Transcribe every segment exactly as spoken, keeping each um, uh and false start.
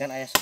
ikan ayas.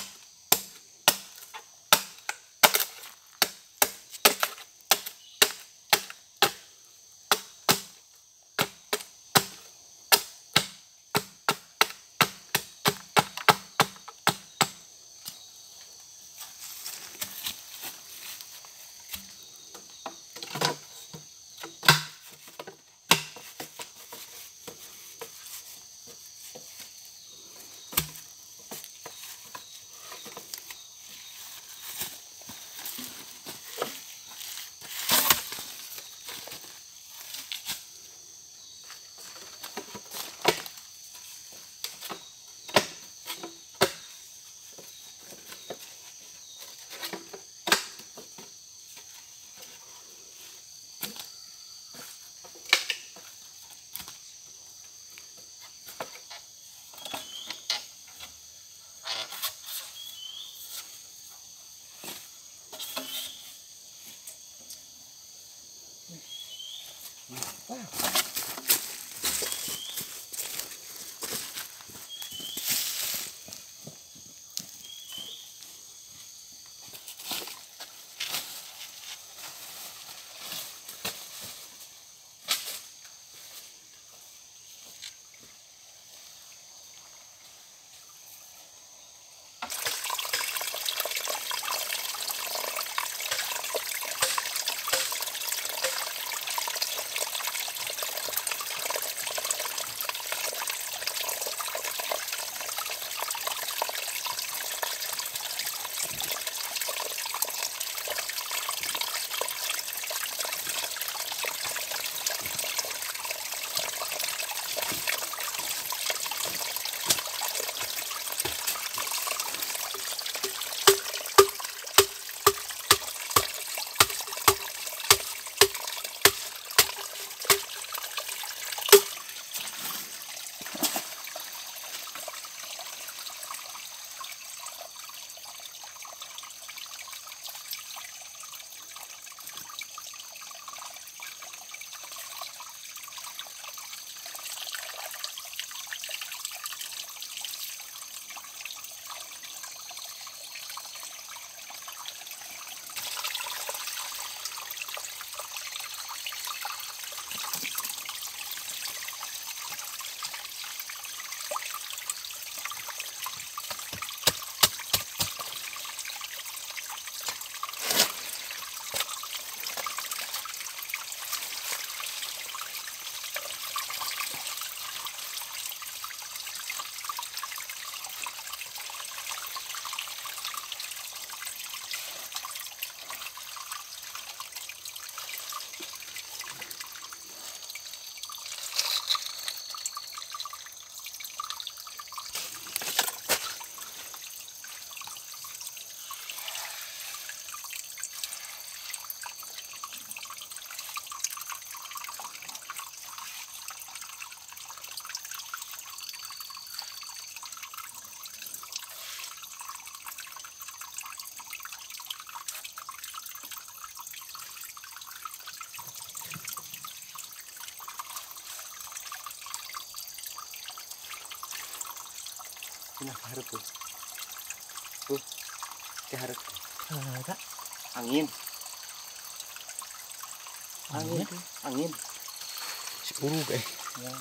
Nah, harap tuh. Tuh, harap. Ada. Angin. Angin, tuh. Angin. Sepuluh guys. Ya.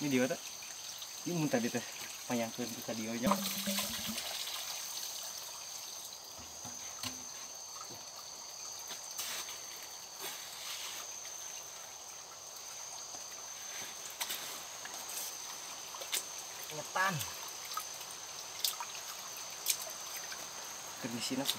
video tuh ini muntah di teh payangkeun kita dionya ngetan di sini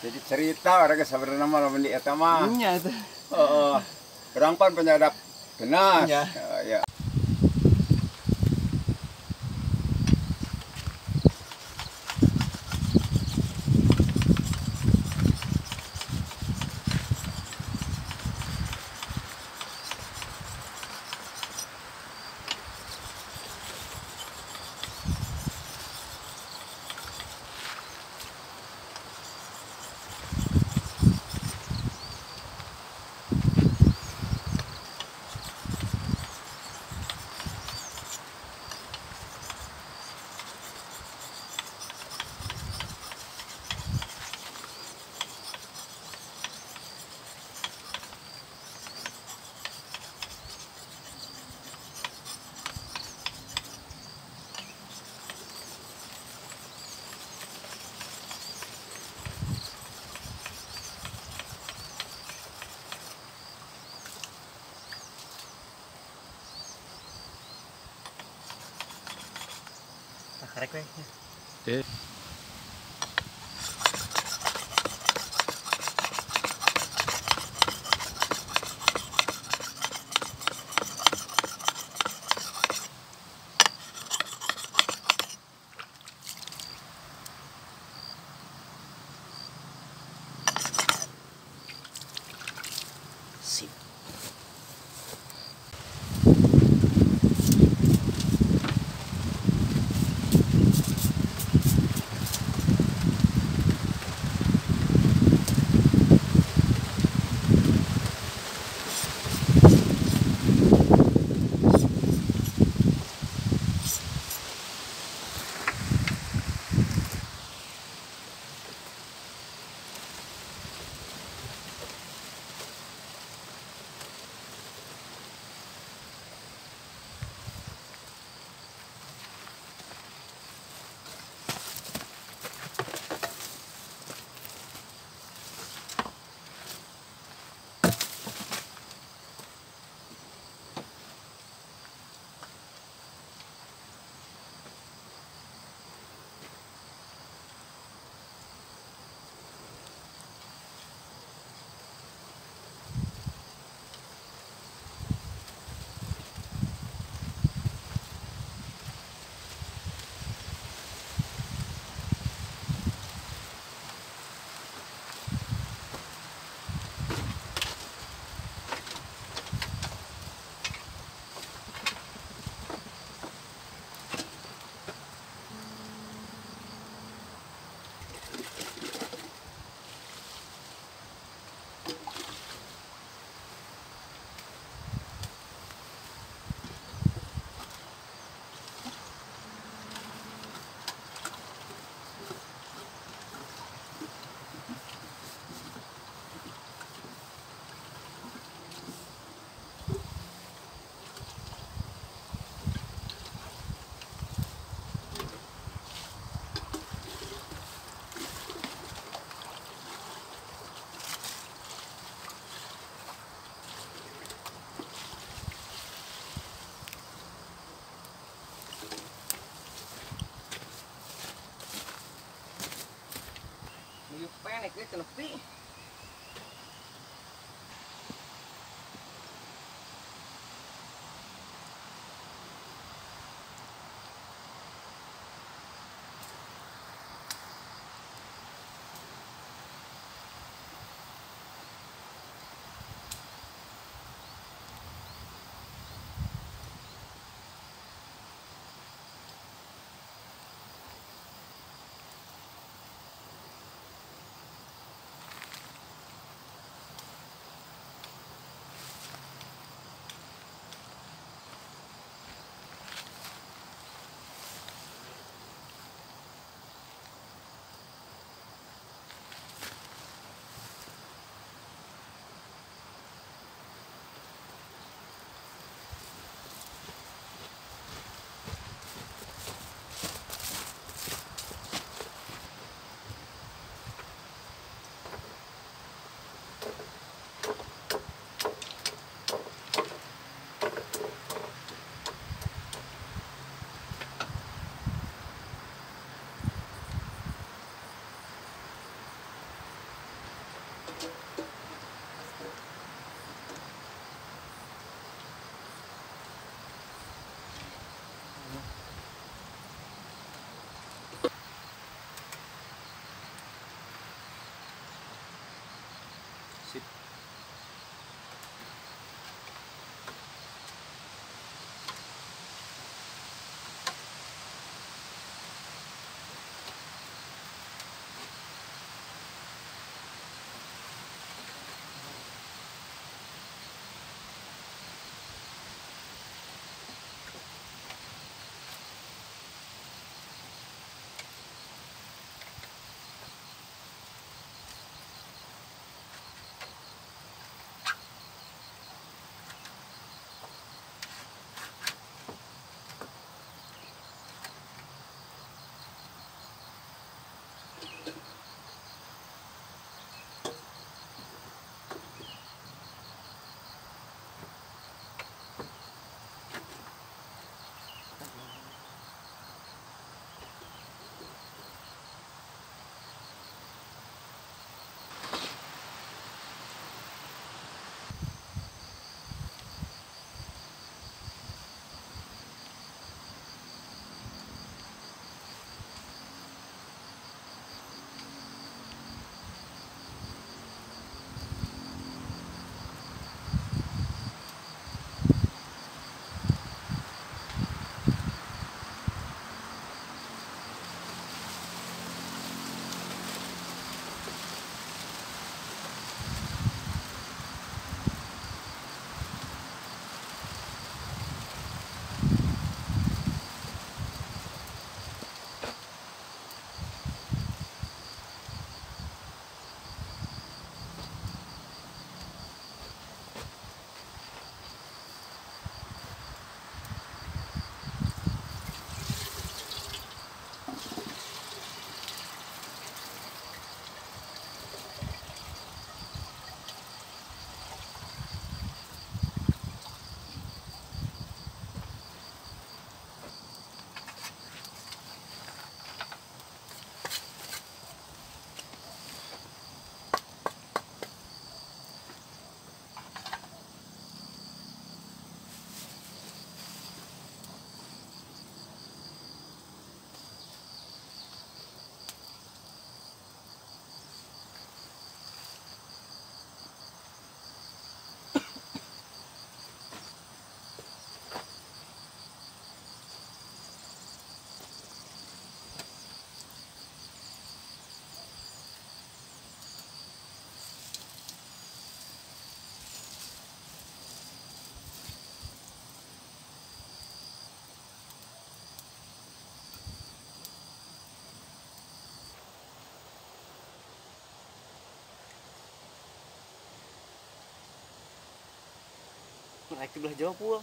Jadi cerita orang sebenarnya malah meni eta mah. nya itu. Heeh. Orang pan penyadap genas. Iya. Ya. Tak karek we. Eh. Sip. Liu panik itu nepi. naik di belah Jawa pul.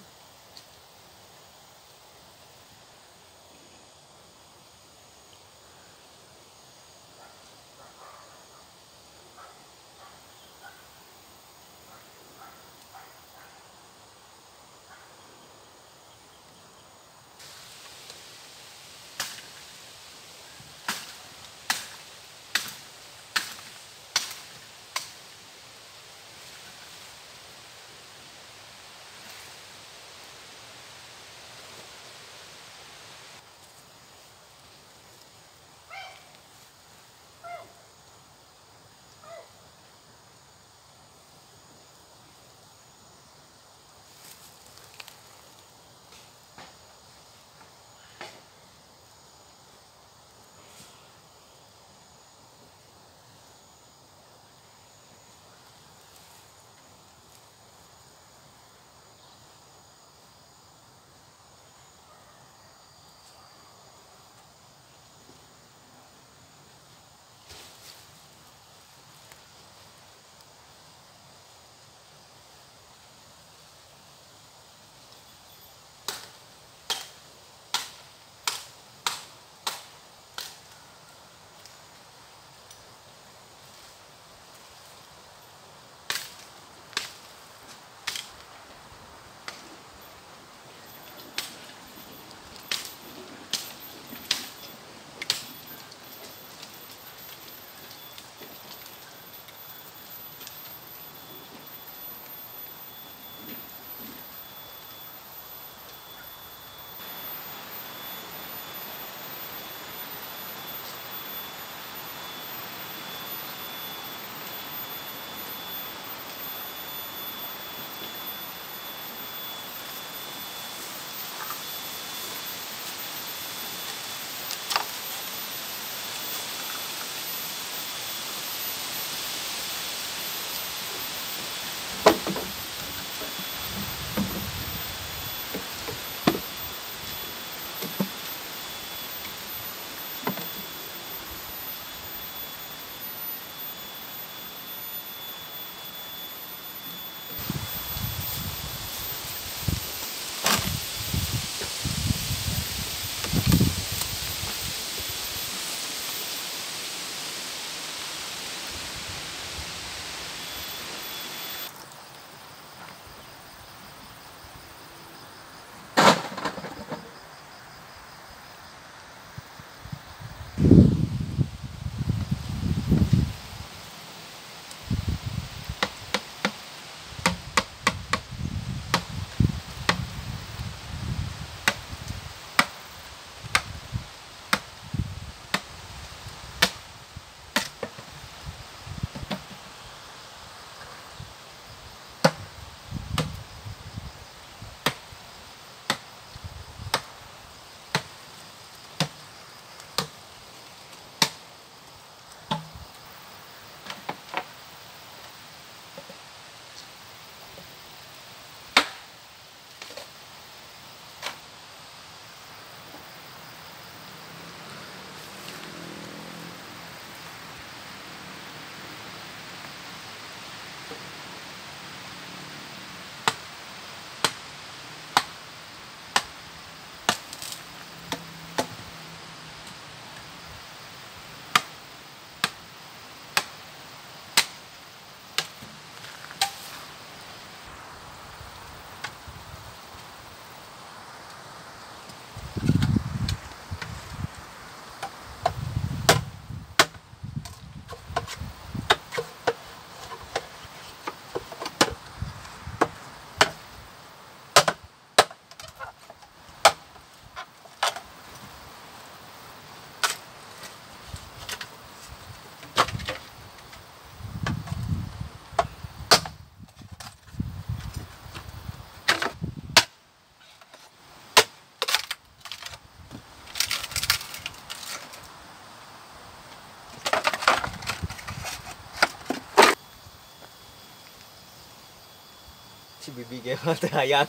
Si bibi kayak mata ayang.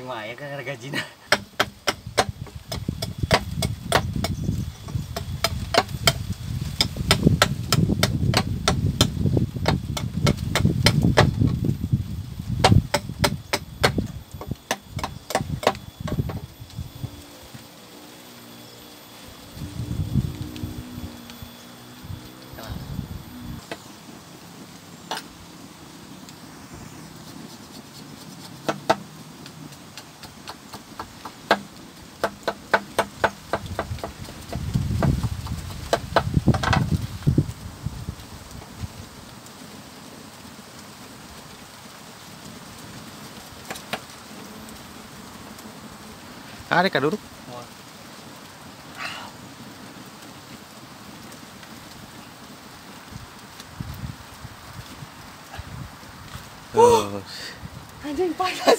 cing mah aya kan gajina. Ada kah duduk? Oh. Anjing panas.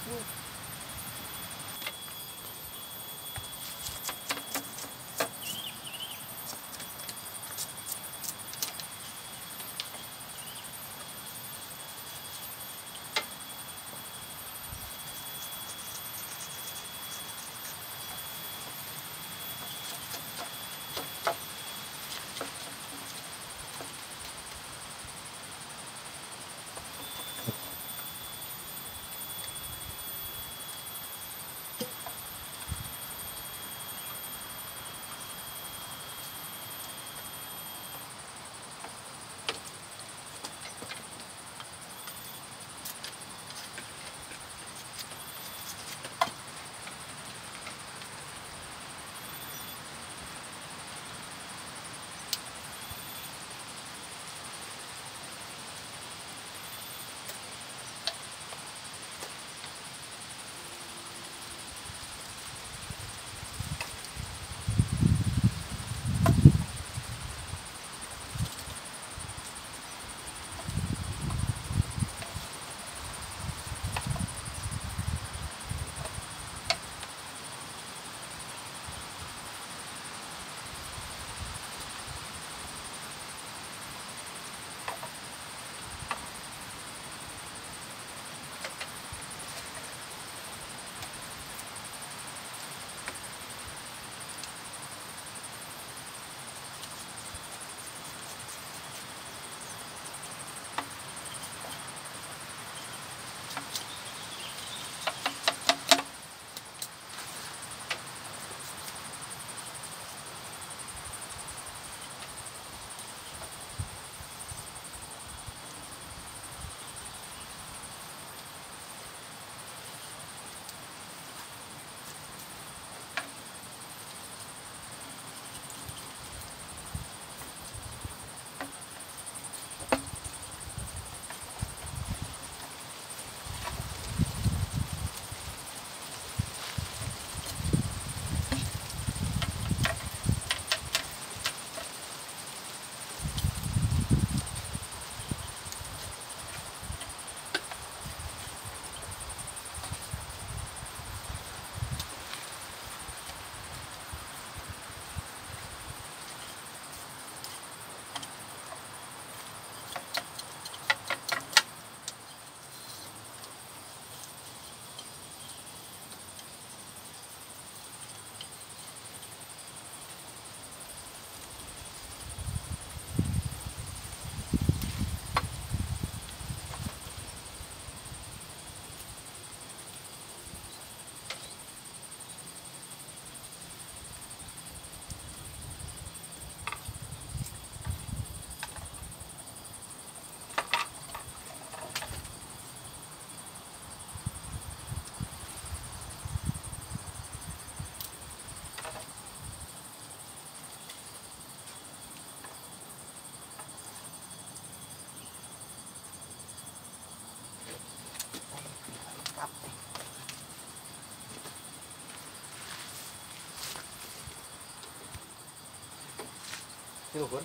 Itu pun.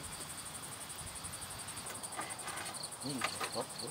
Ini hot, bro.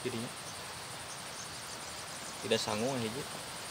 jadinya. Tidak sanggup hiji.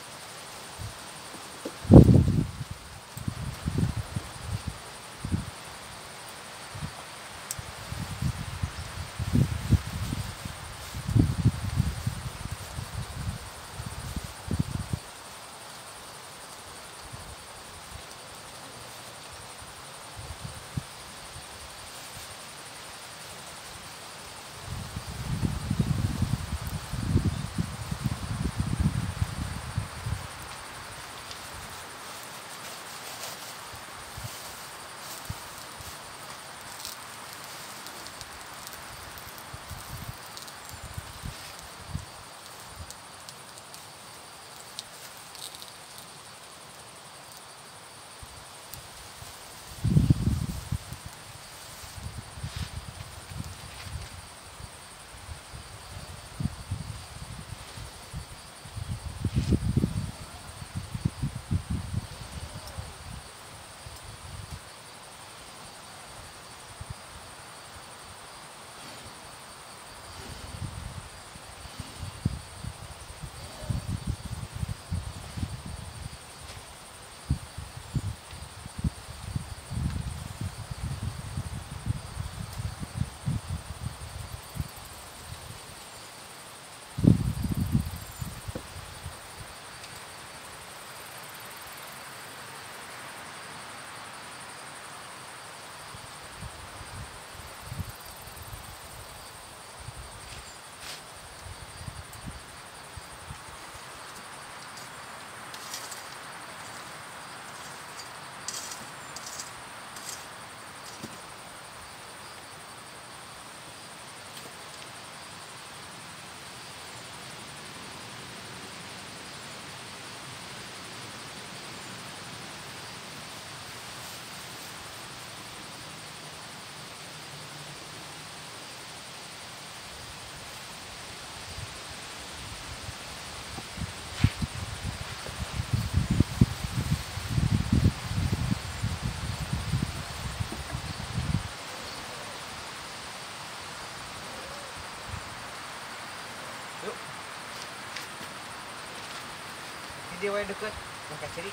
Dia wae deket, maka ciri.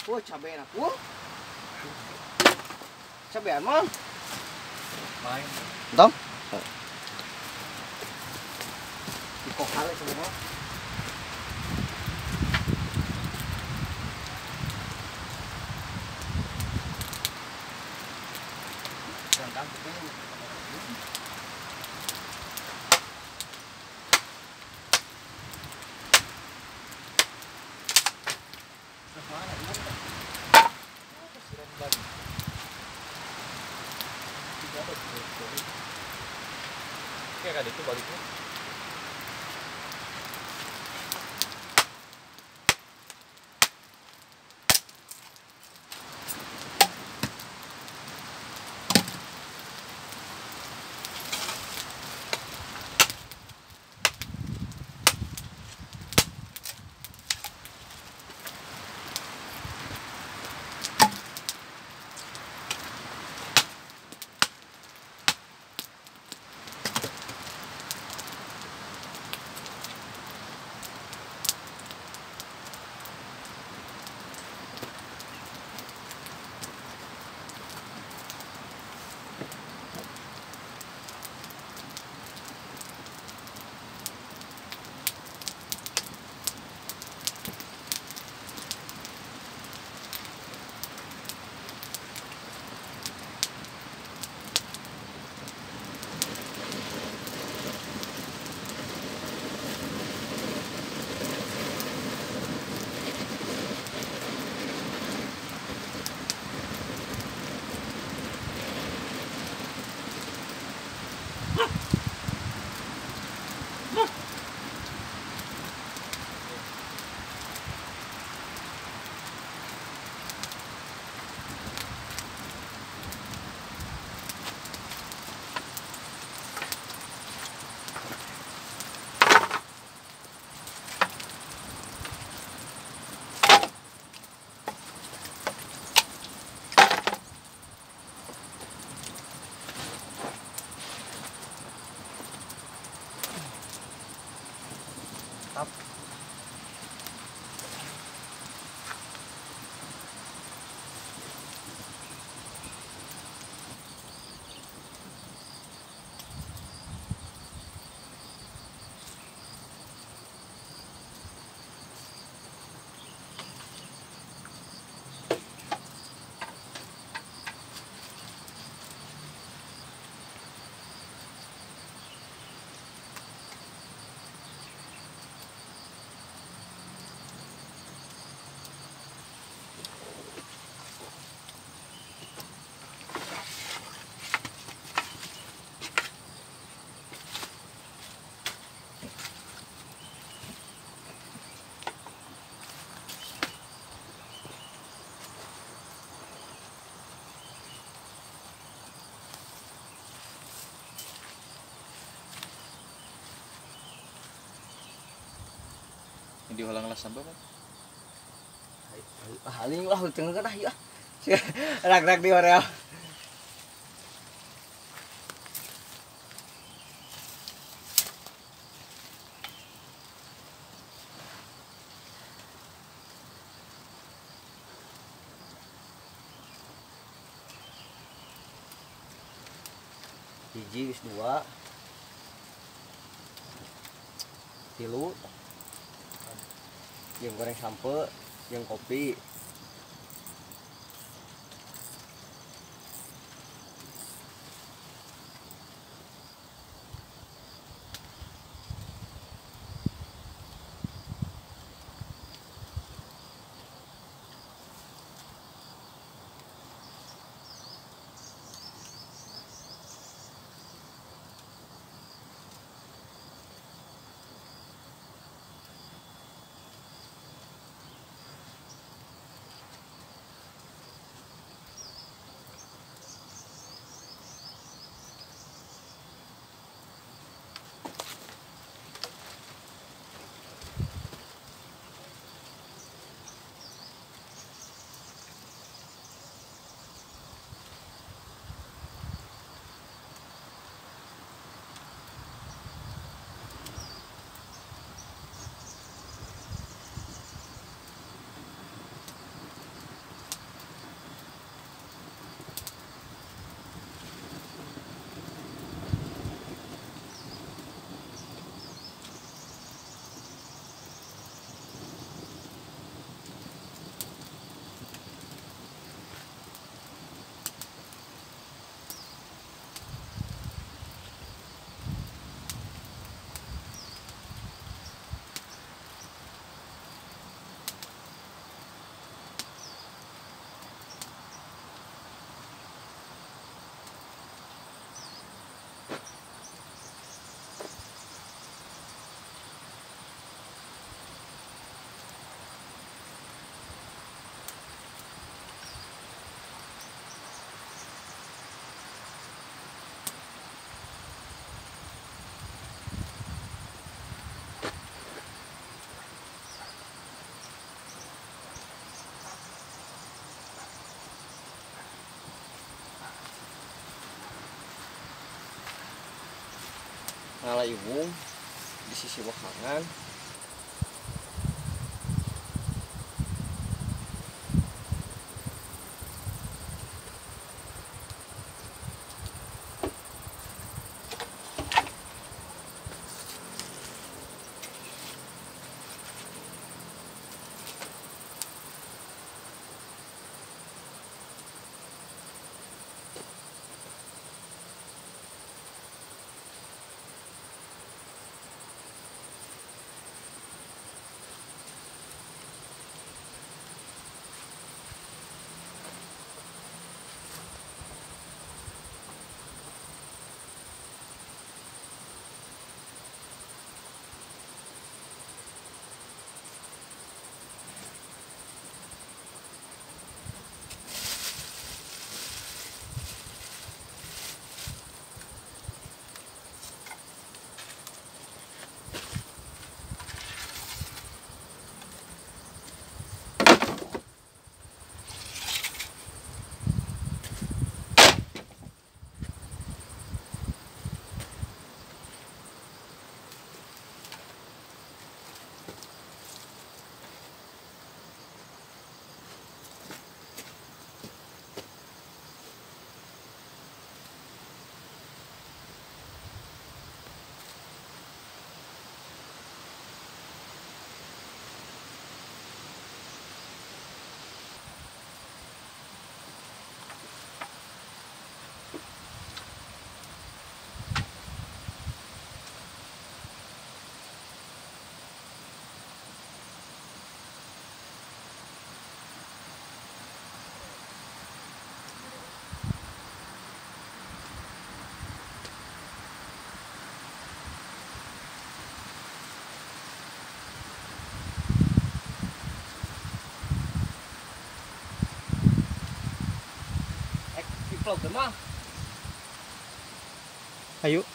Oh, cabai enak. Oh. Cabean mah. Main. Dong. Kok kali semua. Gandang itu. Kayak ada itu baliknya. Di ulang lah sampai kan Haling lah tengah kan ah ya. Rak-rak di horeal. Hiji geus dua. Tilu. Yang goreng sampe, yang kopi. ngalah ibu di sisi wahangan. Vlog mah. Ayo.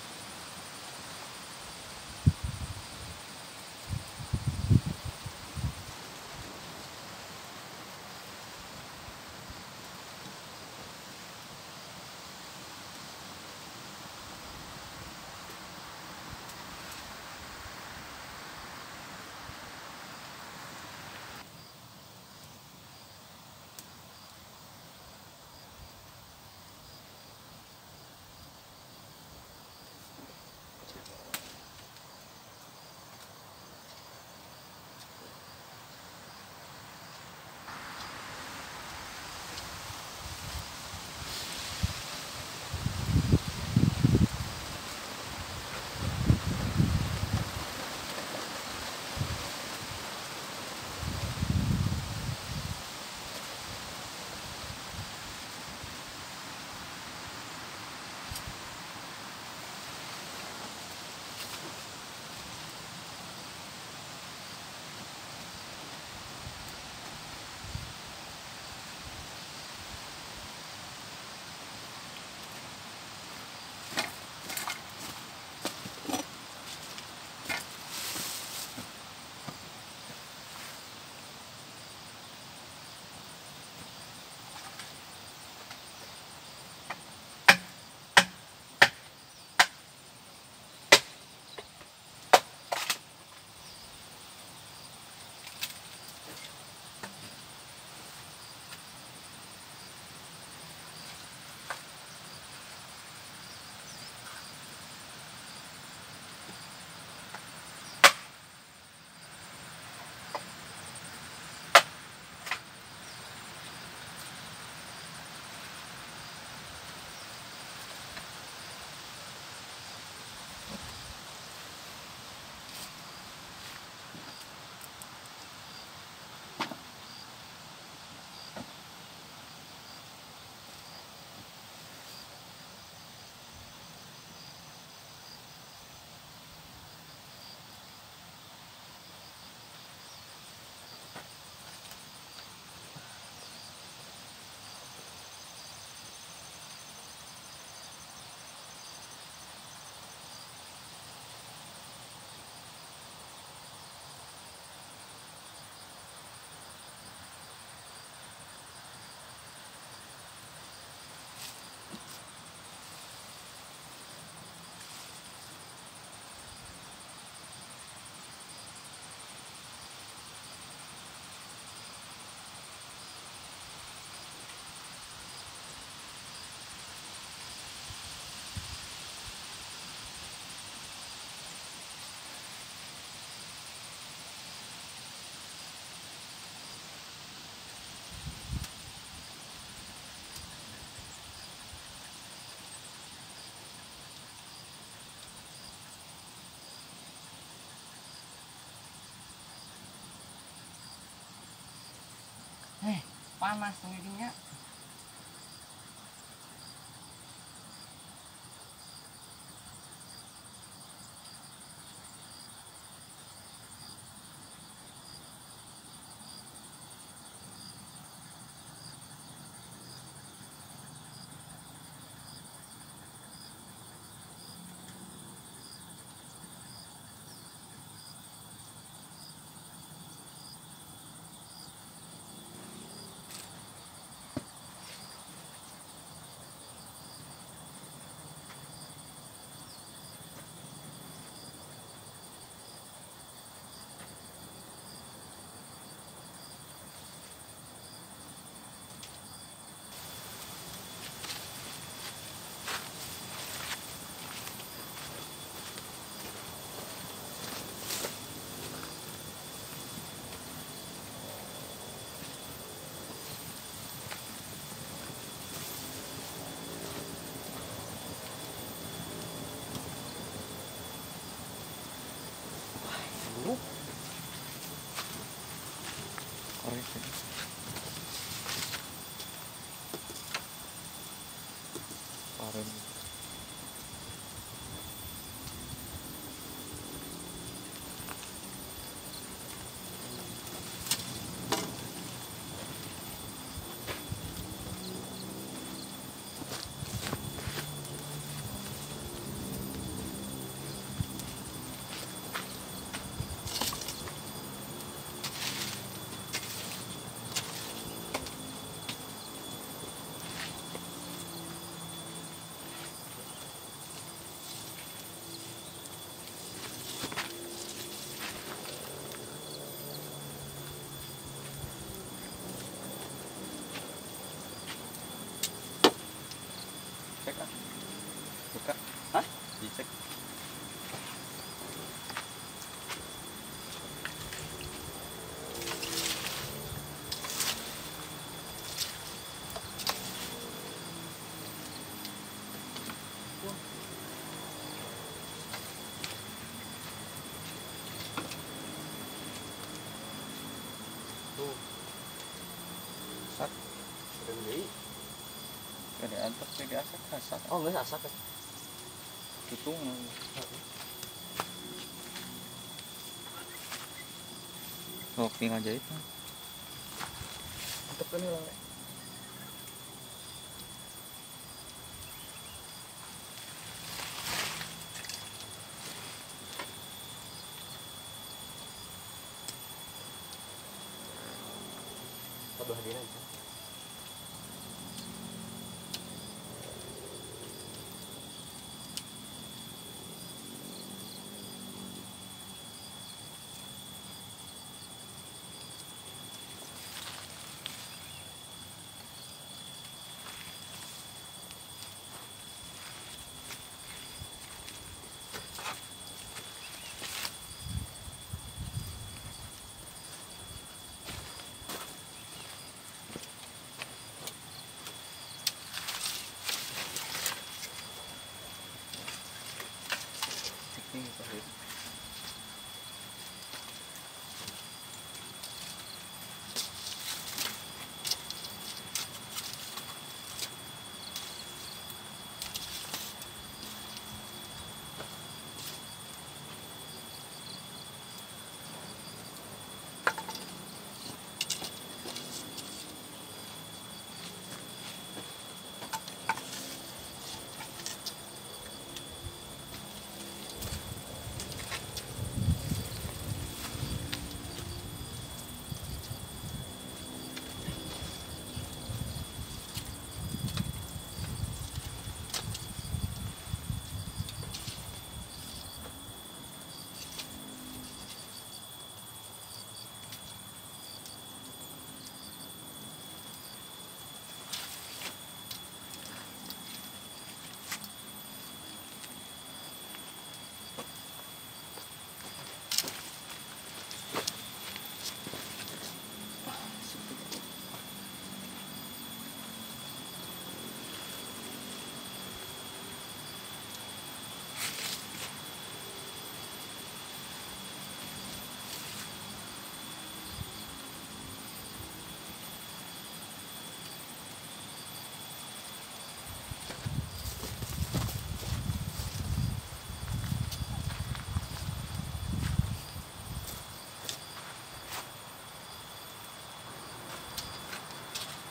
panas ngirinya. Korek tadi. Paren. Cek ah. Buka. Hah? Dicek. Tuh. Sak. Udah gede. Ada antar tadi asak asak. Oh, enggak asak ya. Tutung. Oh, tinggal jahit. Tetep kan hilang. Tambah hadirin aja.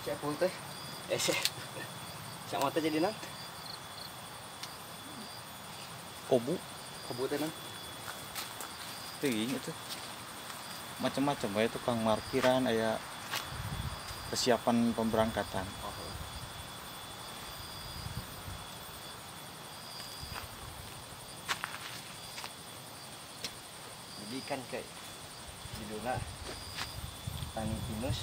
Siapa teh? Eh sih. Siapa teh jadi nang? Kobu Kebu teh nang. teuing itu macam-macam bae tukang parkiran aya persiapan pemberangkatan. Jadi kan kayak judulnya Tani Pinus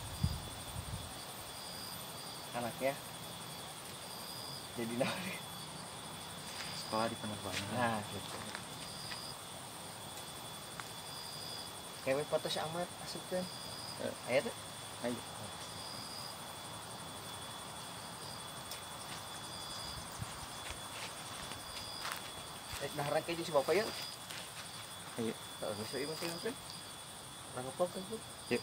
anaknya jadi nang. Sekolah di penerbangan. Nah, gitu. Kayak foto si Ahmad asupkeun. Eh. Aya teh? Ayo. Rek daharan keju si Bapak ya. Ayo. Heeh, geus ieu mah kan. Rangkep kan tuh. Yuk.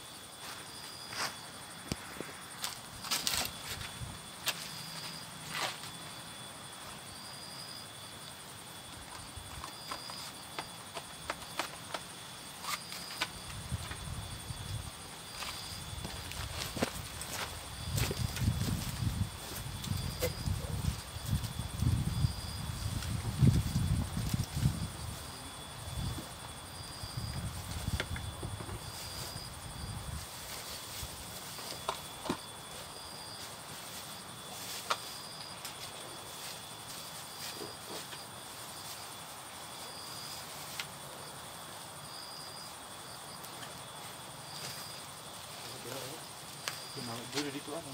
Mau dulu di tuan.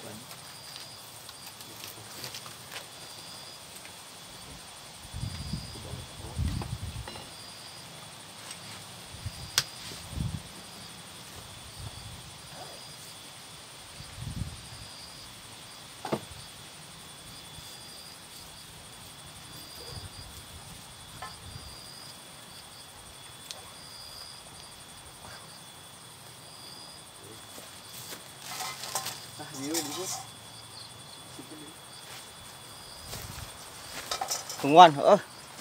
Nah, bieu dulu. Tungguan, heeh.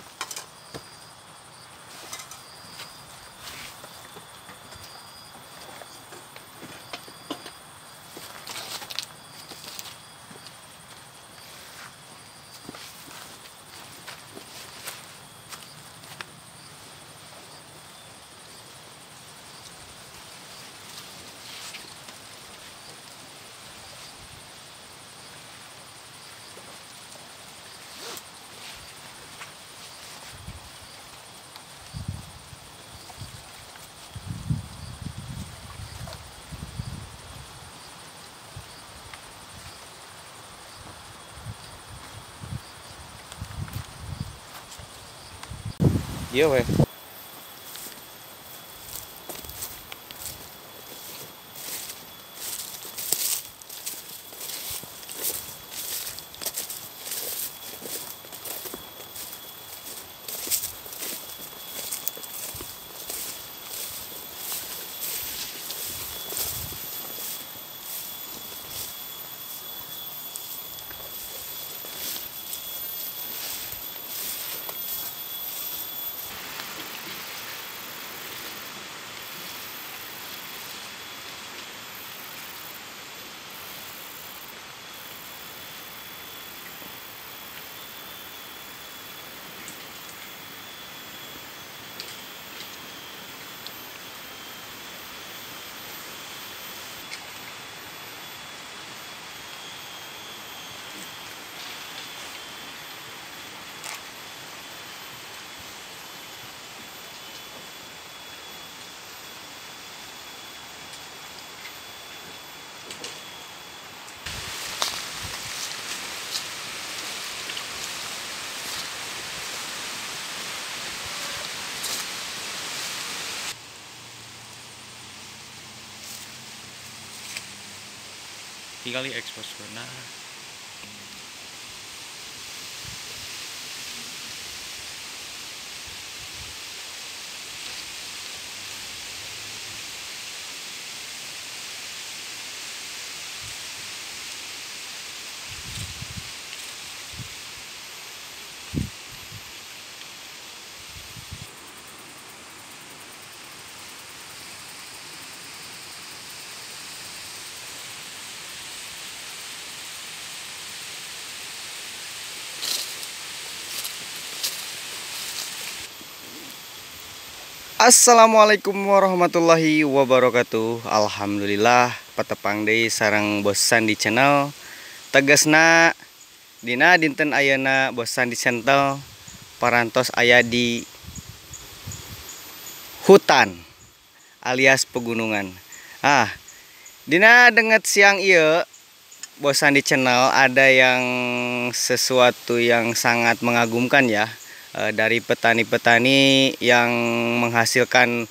Iya weh. Tinggal ekspos nah. Assalamualaikum warahmatullahi wabarakatuh. Alhamdulillah patepang deui sareng Bos Sandi channel. Tegasna dina dinten ayeuna Bos Sandi channel parantos aya di hutan alias pegunungan. Ah, dina denget siang ieu Bos Sandi channel ada yang sesuatu yang sangat mengagumkan ya. Dari petani-petani yang menghasilkan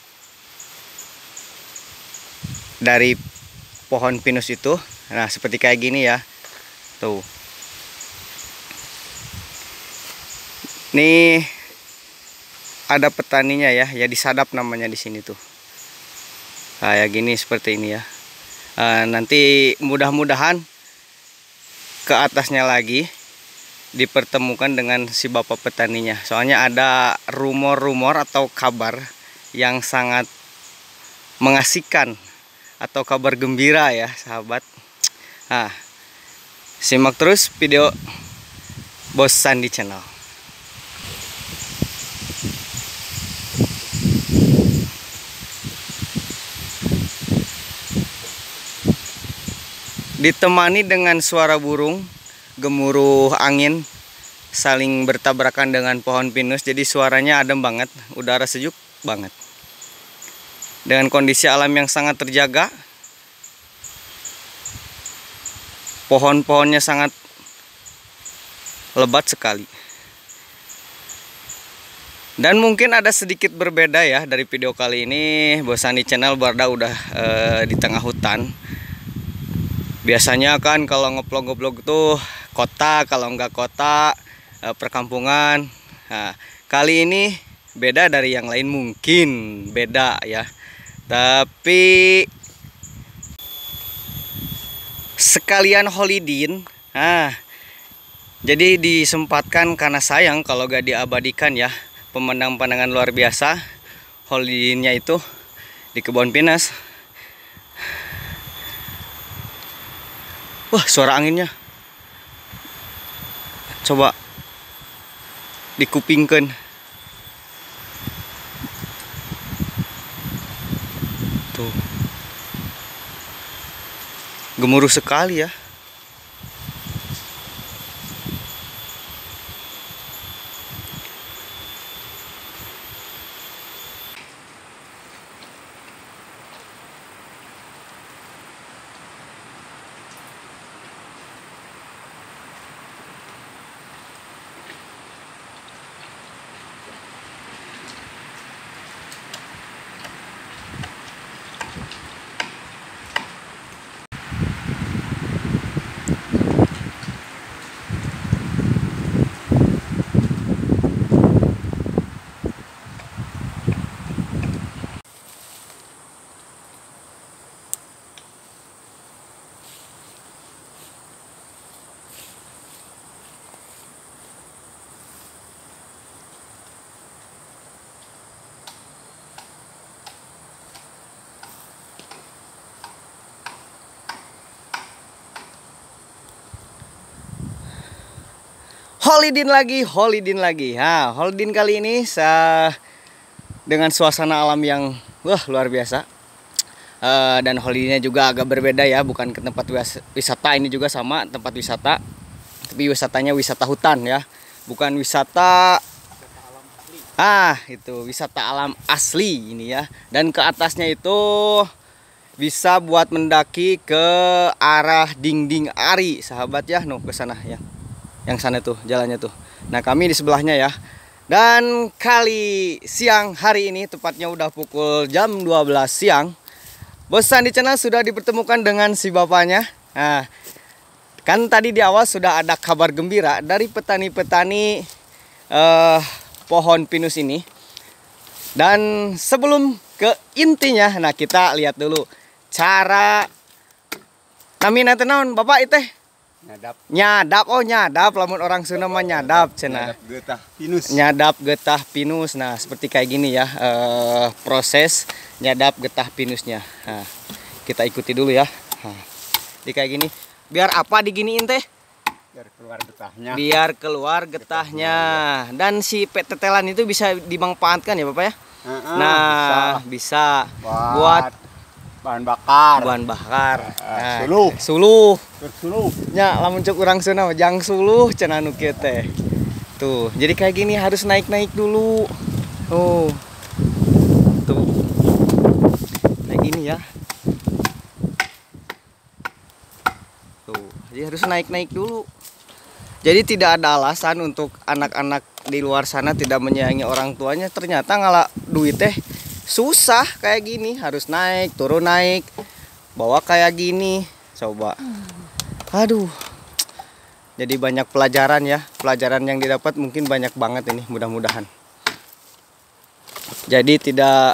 dari pohon pinus itu. Nah, seperti kayak gini ya. Tuh. Nih ada petaninya ya, ya disadap namanya di sini tuh. Kayak gini seperti ini ya. E, nanti mudah-mudahan ke atasnya lagi dipertemukan dengan si bapak petaninya. Soalnya ada rumor-rumor atau kabar yang sangat mengasihkan atau kabar gembira ya sahabat. Nah, simak terus video Bos Sandi channel. Ditemani dengan suara burung, gemuruh angin saling bertabrakan dengan pohon pinus, jadi suaranya adem banget, udara sejuk banget. Dengan kondisi alam yang sangat terjaga, pohon-pohonnya sangat lebat sekali. Dan mungkin ada sedikit berbeda ya dari video kali ini. Bos Sandi channel berada udah e, di tengah hutan. Biasanya kan kalau ngeplog-ngeplog tuh kota, kalau nggak kota perkampungan. Nah, kali ini beda dari yang lain, mungkin beda ya, tapi sekalian holidin. Nah, jadi disempatkan karena sayang kalau gak diabadikan ya pemandangan-pemandangan luar biasa holidinnya itu di kebun pinus. Wah, suara anginnya coba dikupingkan. Tuh, gemuruh sekali ya. Holidin lagi, holidin lagi. Nah, holidin kali ini sa dengan suasana alam yang wah luar biasa. Uh, dan holidinnya juga agak berbeda ya, bukan ke tempat wisata. Ini juga sama tempat wisata, tapi wisatanya wisata hutan ya, bukan wisata. Ah, itu wisata alam asli ini ya. Dan ke atasnya itu bisa buat mendaki ke arah Dinding Ari, sahabat ya. No, ke sana ya. Yang sana tuh jalannya tuh. Nah, kami di sebelahnya ya. Dan kali siang hari ini tepatnya udah pukul jam dua belas siang. Bos Sandi channel sudah dipertemukan dengan si bapaknya. Nah, kan tadi di awal sudah ada kabar gembira dari petani-petani eh, pohon pinus ini. Dan sebelum ke intinya, nah kita lihat dulu cara namina tenaun Bapak itu Nyadap. Nyadap, oh nyadap, lamun orang Sunda mah nyadap cenah. Nyadap getah pinus. Nyadap getah pinus. Nah, seperti kayak gini ya eh, proses nyadap getah pinusnya. Nah, kita ikuti dulu ya. Nah, di kayak gini. Biar apa diginiin teh? Biar keluar getahnya. Biar keluar getahnya. Dan si petetelan itu bisa dimanfaatkan ya Bapak ya? Heeh, Nah, bisa, buat, buat bahan bakar. bahan bakar. Eh, Nah, suluh. Suluh. Bersuluh. Nya lamun cek urang Sunda mah jang suluh cenah nu kieu teh. Tuh, jadi kayak gini harus naik-naik dulu. Tuh. Tuh. Kayak gini ya. Tuh, jadi harus naik-naik dulu. Jadi tidak ada alasan untuk anak-anak di luar sana tidak menyayangi orang tuanya. Ternyata ngalah duit teh susah kayak gini, harus naik, turun naik. Bawa kayak gini. Coba. Aduh. Jadi banyak pelajaran ya. Pelajaran yang didapat mungkin banyak banget ini, mudah-mudahan. Jadi tidak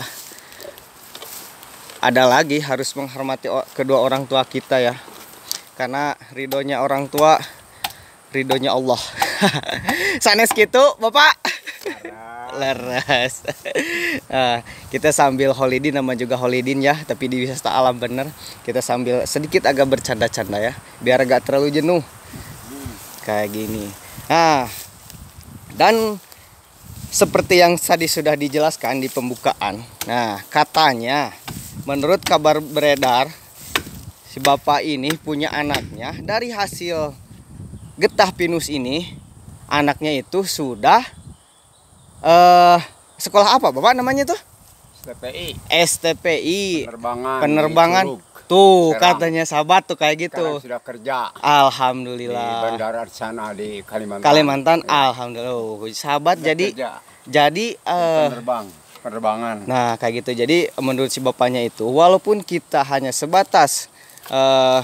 ada lagi harus menghormati kedua orang tua kita ya. Karena ridhonya orang tua ridhonya Allah. Sanes gitu, Bapak. Leres. Nah, kita sambil Holidin, nama juga Holidin ya, tapi di wisata alam bener. Kita sambil sedikit agak bercanda-canda ya, biar agak terlalu jenuh. Kayak gini. Nah, dan seperti yang tadi sudah dijelaskan di pembukaan. Nah, katanya menurut kabar beredar si bapak ini punya anaknya dari hasil getah pinus ini, anaknya itu sudah eh sekolah apa Bapak namanya tuh? S T P I. S T P I. Penerbangan. Penerbangan. di Curug. Tuh Sekarang. katanya sahabat tuh kayak gitu. Sekarang sudah kerja di Alhamdulillah. bandara di sana di Kalimantan. Kalimantan, Ya, alhamdulillah. Oh, sahabat sudah jadi kerja. jadi eh penerbang, penerbangan. nah kayak gitu. Jadi menurut si bapaknya itu, walaupun kita hanya sebatas eh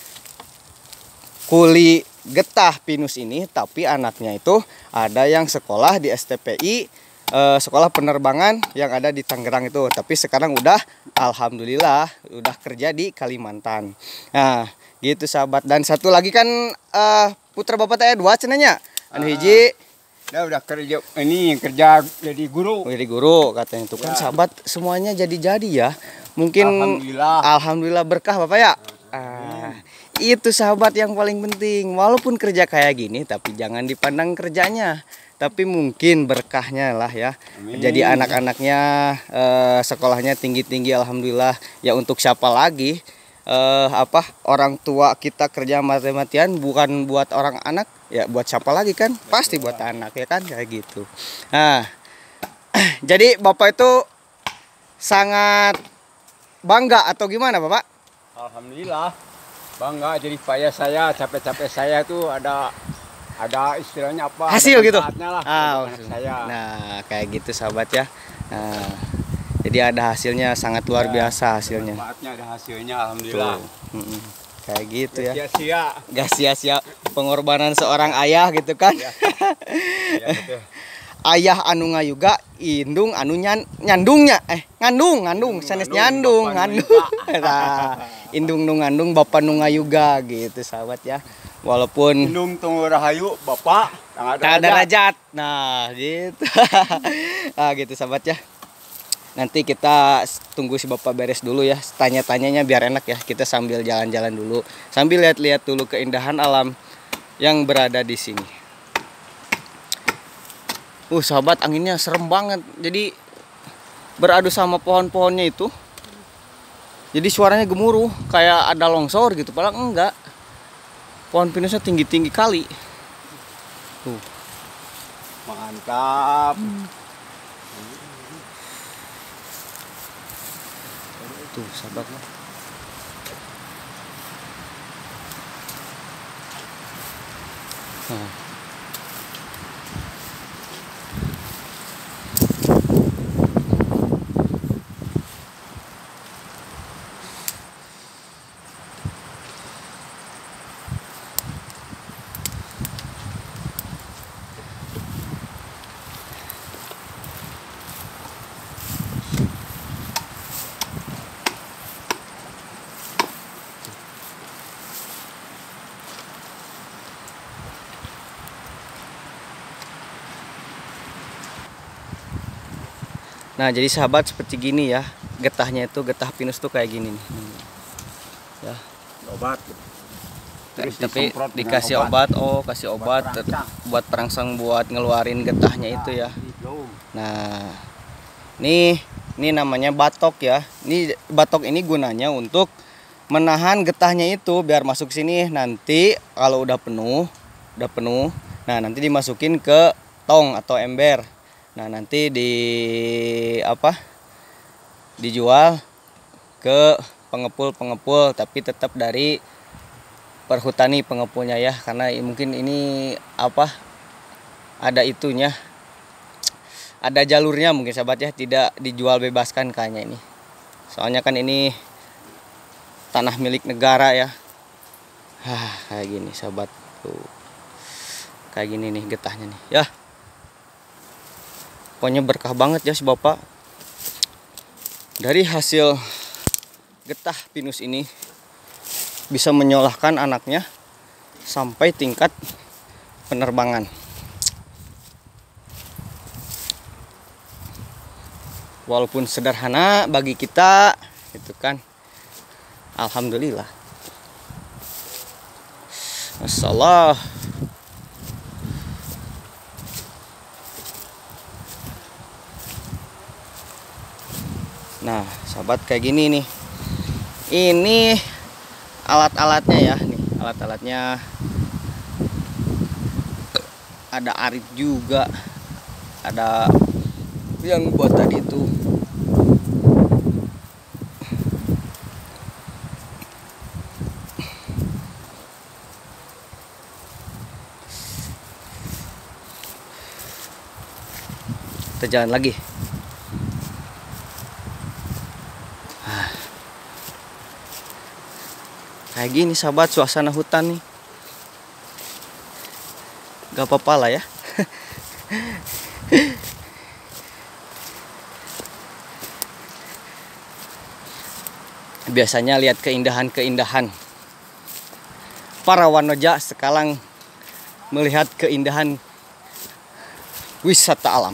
kuli getah pinus ini, tapi anaknya itu ada yang sekolah di S T P I, eh, sekolah penerbangan yang ada di Tangerang itu, tapi sekarang udah alhamdulillah udah kerja di Kalimantan. Nah gitu sahabat. Dan satu lagi kan eh, putra bapak teh dua cenanya, anu hiji Dia udah kerja ini kerja jadi guru. jadi guru katanya itu kan Ya. sahabat, semuanya jadi-jadi ya. Mungkin Alhamdulillah. alhamdulillah berkah Bapak ya. Ah, itu sahabat yang paling penting. Walaupun kerja kayak gini tapi jangan dipandang kerjanya, tapi mungkin berkahnya lah ya. Amin. Jadi anak-anaknya eh, sekolahnya tinggi-tinggi alhamdulillah. Ya untuk siapa lagi? Eh, apa orang tua kita kerja mati-matian bukan buat orang anak, ya buat siapa lagi kan? Pasti buat anak ya kan, kayak gitu. Nah, jadi Bapak itu sangat bangga atau gimana Bapak? Alhamdulillah bangga, jadi payah saya, capek-capek saya tuh ada ada istilahnya apa? Hasil ada gitu. manfaatnya lah Ah, untuk anak saya. Nah, kayak gitu sahabat ya. Nah, jadi ada hasilnya, sangat luar Ya, biasa hasilnya. Manfaatnya ada hasilnya, alhamdulillah. Tuh. Mm-mm. Kayak gitu ya. Sia-sia. Gak sia-sia pengorbanan seorang ayah gitu kan. Ya, betul. Ayah anu ngayuga, indung anu nyan, nyandungnya eh ngandung ngandung sanes nyandung ngandung, ngandung. Nah, indung nu ngandung bapak nu ngayuga gitu sahabat ya. Walaupun Indung tunggu rahayu bapak tak ada derajat. Nah, gitu. Nah, gitu sahabat ya. Nanti kita tunggu si bapak beres dulu ya. Tanya-tanyanya biar enak ya. Kita sambil jalan-jalan dulu, sambil lihat-lihat dulu keindahan alam yang berada di sini. Uh, sahabat, anginnya serem banget. Jadi beradu sama pohon-pohonnya itu. Jadi suaranya gemuruh, kayak ada longsor gitu. Padahal enggak. Pohon pinusnya tinggi-tinggi kali. Tuh. Mantap. Tuh, sahabat. Nah. Nah, jadi sahabat seperti gini ya. Getahnya itu, getah pinus tuh kayak gini nih. Ya. Obat. Terus Tapi disemprot dengan dikasih obat. oh kasih obat, Obat ter- perangsang. buat perangsang buat ngeluarin getahnya itu ya. Gitu. Nah, Nih, ini namanya batok ya. Ini batok ini gunanya untuk menahan getahnya itu biar masuk sini. Nanti kalau udah penuh, udah penuh, nah nanti dimasukin ke tong atau ember. Nah, nanti di apa? Dijual ke pengepul-pengepul, tapi tetap dari perhutani pengepulnya ya, karena mungkin ini apa? Ada itunya. Ada jalurnya mungkin sahabat ya, tidak dijual bebaskan kayaknya ini. Soalnya kan ini tanah milik negara ya. Hah, kayak gini sahabat tuh. Kayak gini nih getahnya nih ya. Pokoknya berkah banget ya si bapak. Dari hasil getah pinus ini bisa menyolahkan anaknya sampai tingkat penerbangan. Walaupun sederhana bagi kita, itu kan, alhamdulillah. Masalah. Nah, sahabat kayak gini nih. Ini alat-alatnya ya, nih alat-alatnya. Ada arit juga, ada yang buat tadi itu. Kita jalan lagi. Ah. Kayak gini sahabat suasana hutan nih. Gak apa-apa lah ya. Biasanya lihat keindahan-keindahan. Para wanoja sekarang melihat keindahan wisata alam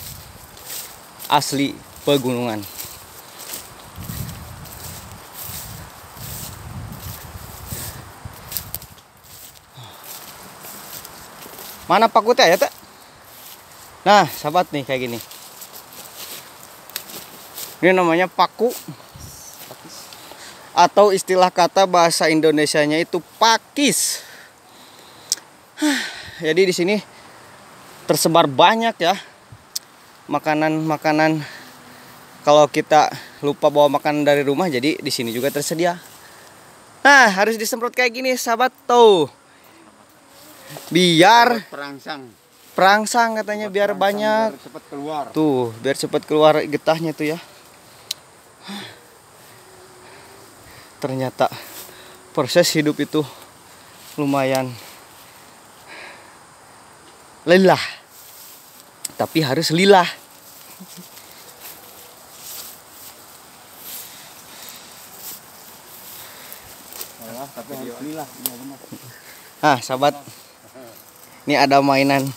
asli pegunungan. Mana pakutnya ya, Teh? Nah, sahabat nih kayak gini. Ini namanya paku. Atau istilah kata bahasa Indonesianya itu pakis. Jadi di sini tersebar banyak ya makanan-makanan. Kalau kita lupa bawa makanan dari rumah, jadi di sini juga tersedia. Nah, harus disemprot kayak gini, sahabat tuh. Biar perangsang. Perangsang katanya biar Perangsang banyak. Biar cepat keluar. Tuh, biar cepat keluar getahnya tuh ya. Ternyata proses hidup itu lumayan lelah, tapi harus lillah. Salah, tapi harus lillah. Iya benar. Nah, sahabat, ini ada mainan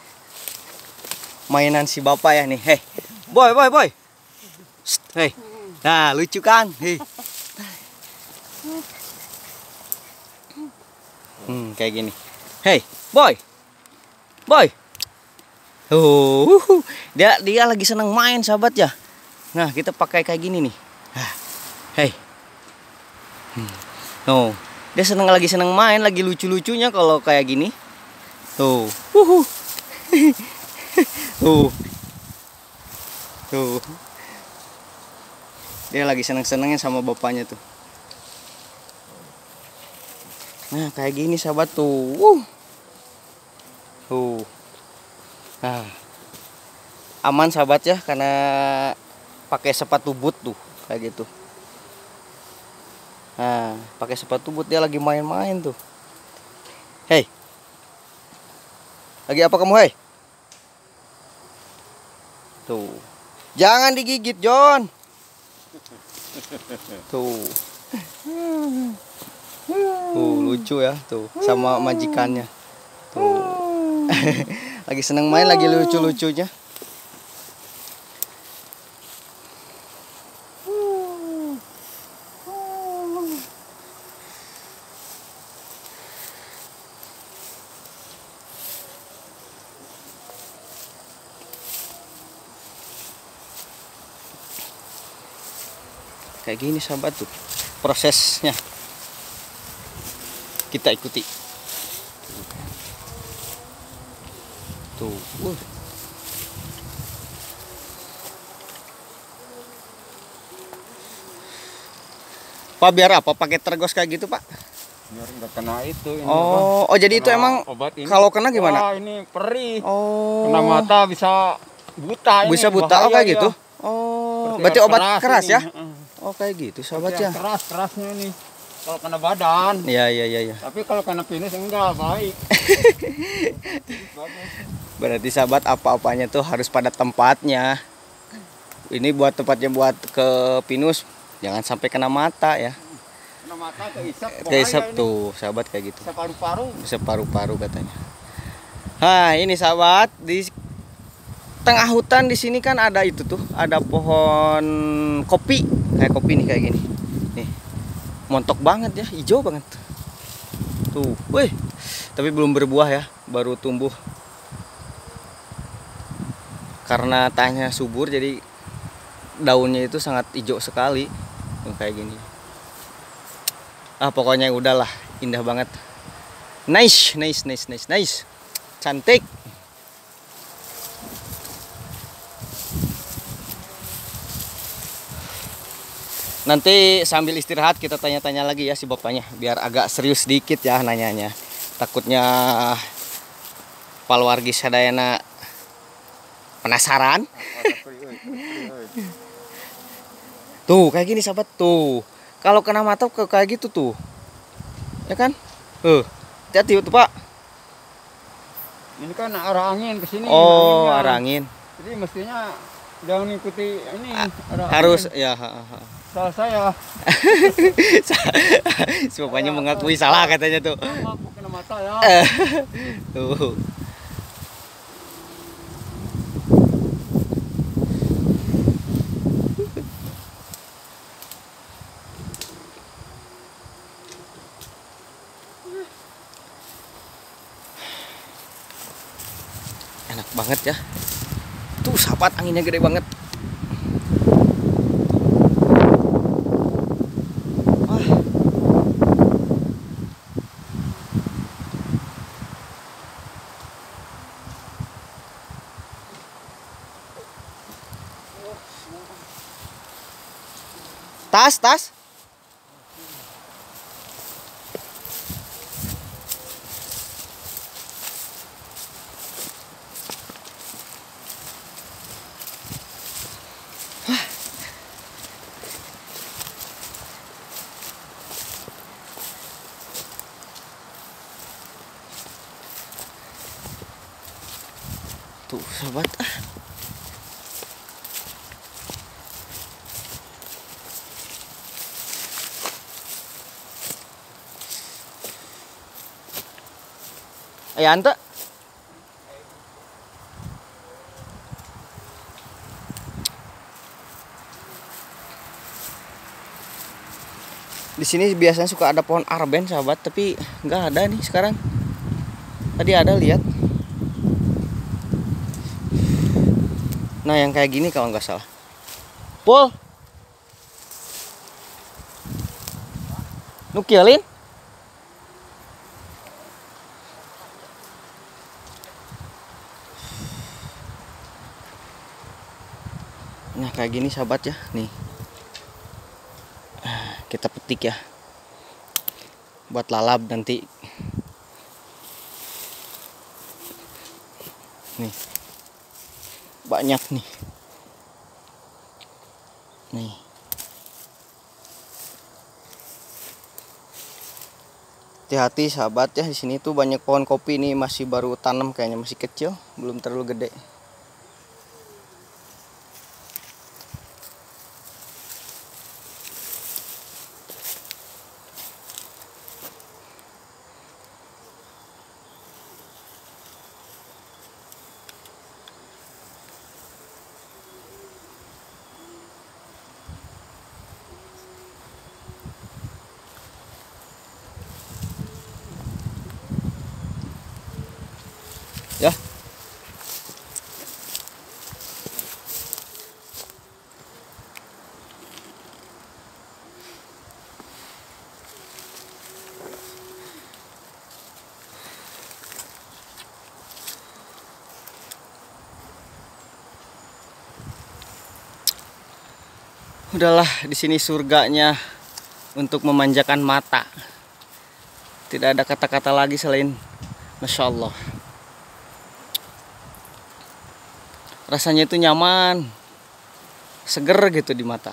mainan si bapak ya nih. Hei, boy, boy, boy. Shh, hei. Nah, lucu kan? Hei. Hmm, kayak gini. Hei, boy. Boy. Uh, dia dia lagi seneng main, sahabat ya. Nah, kita pakai kayak gini nih. Hei. Hmm. No, dia seneng lagi seneng main, lagi lucu-lucunya kalau kayak gini. Tuh. Uhuh. Tuh. Tuh. Dia lagi seneng-senengnya sama bapaknya tuh. Nah, kayak gini sahabat tuh. Wuh. Tuh. Nah. Aman sahabat ya, karena pakai sepatu boot tuh, kayak gitu. Nah, pakai sepatu boot dia lagi main-main tuh. Hei. Lagi apa kamu, hei? Tuh. Jangan digigit, John. Tuh. Tuh, lucu ya, tuh, sama majikannya. Tuh. Lagi seneng main, lagi lucu-lucunya. kayak gini sahabat tuh prosesnya. Kita ikuti. Tuh. Uh. Pak biar apa pakai tergos kayak gitu Pak? Biar nggak kena itu. Ini Oh, apa? oh jadi itu Kena emang obat ini. kalau kena gimana? Wah, ini perih. Oh. Kena mata bisa buta ini. Bisa buta oh bahaya kayak ya. gitu. Oh, Seperti berarti yang obat keras ini. ya? Heeh. Oh, kayak gitu sahabat Seperti ya. yang keras kerasnya ini. Kalau kena badan. Iya, iya, iya, iya. Tapi kalau kena pinus enggak baik. Bagus. Berarti sahabat apa-apanya tuh harus pada tempatnya. Ini buat tempatnya buat ke pinus, jangan sampai kena mata ya. Kena mata keisap. Keisap tuh, sahabat kayak gitu. Bisa paru-paru. Bisa paru-paru katanya. Nah, ini sahabat di tengah hutan di sini kan ada itu tuh, ada pohon kopi, kayak kopi nih kayak gini. Nih. Montok banget ya, hijau banget. Tuh, wih. Tapi belum berbuah ya, baru tumbuh. Karena tanahnya subur jadi daunnya itu sangat hijau sekali. Tuh, kayak gini. Ah, pokoknya udahlah, indah banget. Nice, nice, nice, nice, nice. Cantik. Nanti sambil istirahat kita tanya-tanya lagi ya si bapaknya, biar agak serius sedikit ya nanyanya. Takutnya paluargi sadayana penasaran. Tuh kayak gini sahabat tuh. Kalau kena mata ke kayak gitu tuh. Ya kan? Eh, hati-hati tuh Pak. Ini kan arah angin ke sini. Oh, anginnya. arah angin. Jadi mestinya jangan ikuti ini arah Harus angin. ya, ha, ha. Salah saya. Si bapaknya mengakui salah katanya tuh. Aku kena mata ya. Eh, tuh. Enak banget ya. Tuh sahabat anginnya gede banget. Wah. Tas, tas. Tuh sahabat ah. Ayo ante. Di sini biasanya suka ada pohon arben sahabat, tapi nggak ada nih sekarang. Tadi ada lihat. Nah yang kayak gini kalau nggak salah. Pul. Nukialin. Nah kayak gini sahabat ya, nih kita petik ya, buat lalap nanti. Nih banyak nih, nih hati-hati sahabat ya, di sini tuh banyak pohon kopi nih, masih baru tanam kayaknya, masih kecil, belum terlalu gede. Ya. Udahlah, di sini surganya untuk memanjakan mata. Tidak ada kata-kata lagi selain Masya Allah. Rasanya itu nyaman, seger gitu di mata.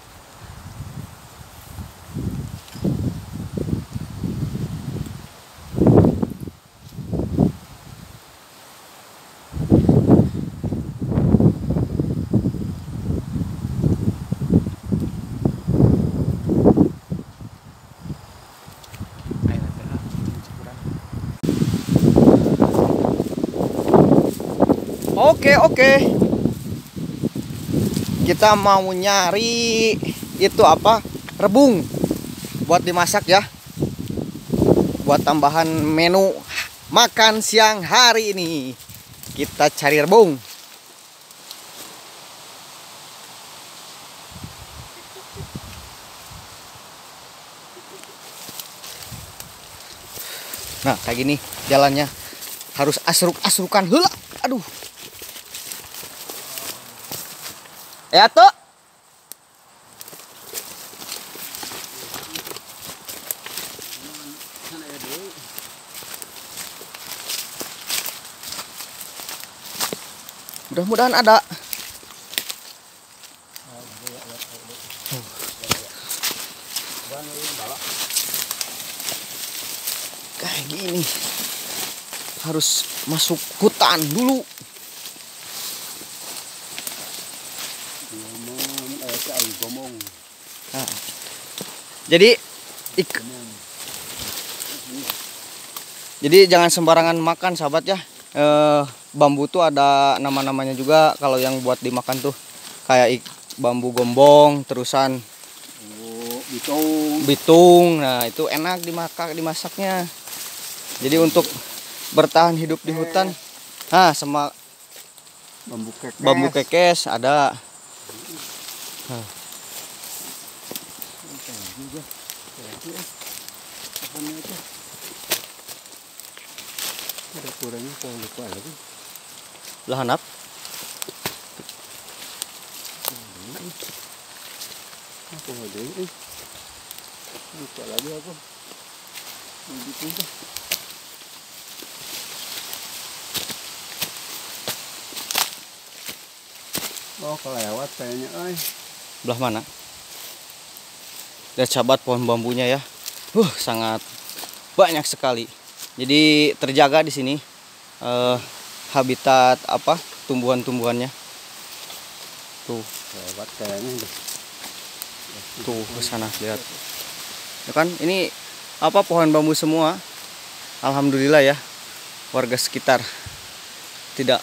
Oke oke, kita mau nyari itu apa, rebung buat dimasak ya, buat tambahan menu makan siang hari ini. Kita cari rebung. Nah kayak gini jalannya, harus asruk-asrukan hula. Aduh. Ya tuh. Mudah-mudahan ada. Kayak gini. Harus masuk hutan dulu. Nah, jadi ik jadi jangan sembarangan makan sahabat ya. Eh, bambu tuh ada nama-namanya juga. Kalau yang buat dimakan tuh kayak ik, bambu gombong, terusan oh, bitung. bitung. Nah itu enak dimakan, dimasaknya. Jadi untuk bertahan hidup di hutan, nah sama Bambu kekes. bambu kekes ada. Nah. Ada kurangnya kalau lupa lagi. Belah handap. Aku ada ini. Lupa lagi aku. Begitu dah. Oh kelewat kayaknya, ay. Belah mana? Lihat sahabat pohon bambunya ya. Uh, sangat banyak sekali. Jadi terjaga di sini eh, habitat apa tumbuhan-tumbuhannya. Tuh, Lewat kayaknya. tuh ke sana lihat. Ya kan ini apa pohon bambu semua. Alhamdulillah ya. Warga sekitar tidak.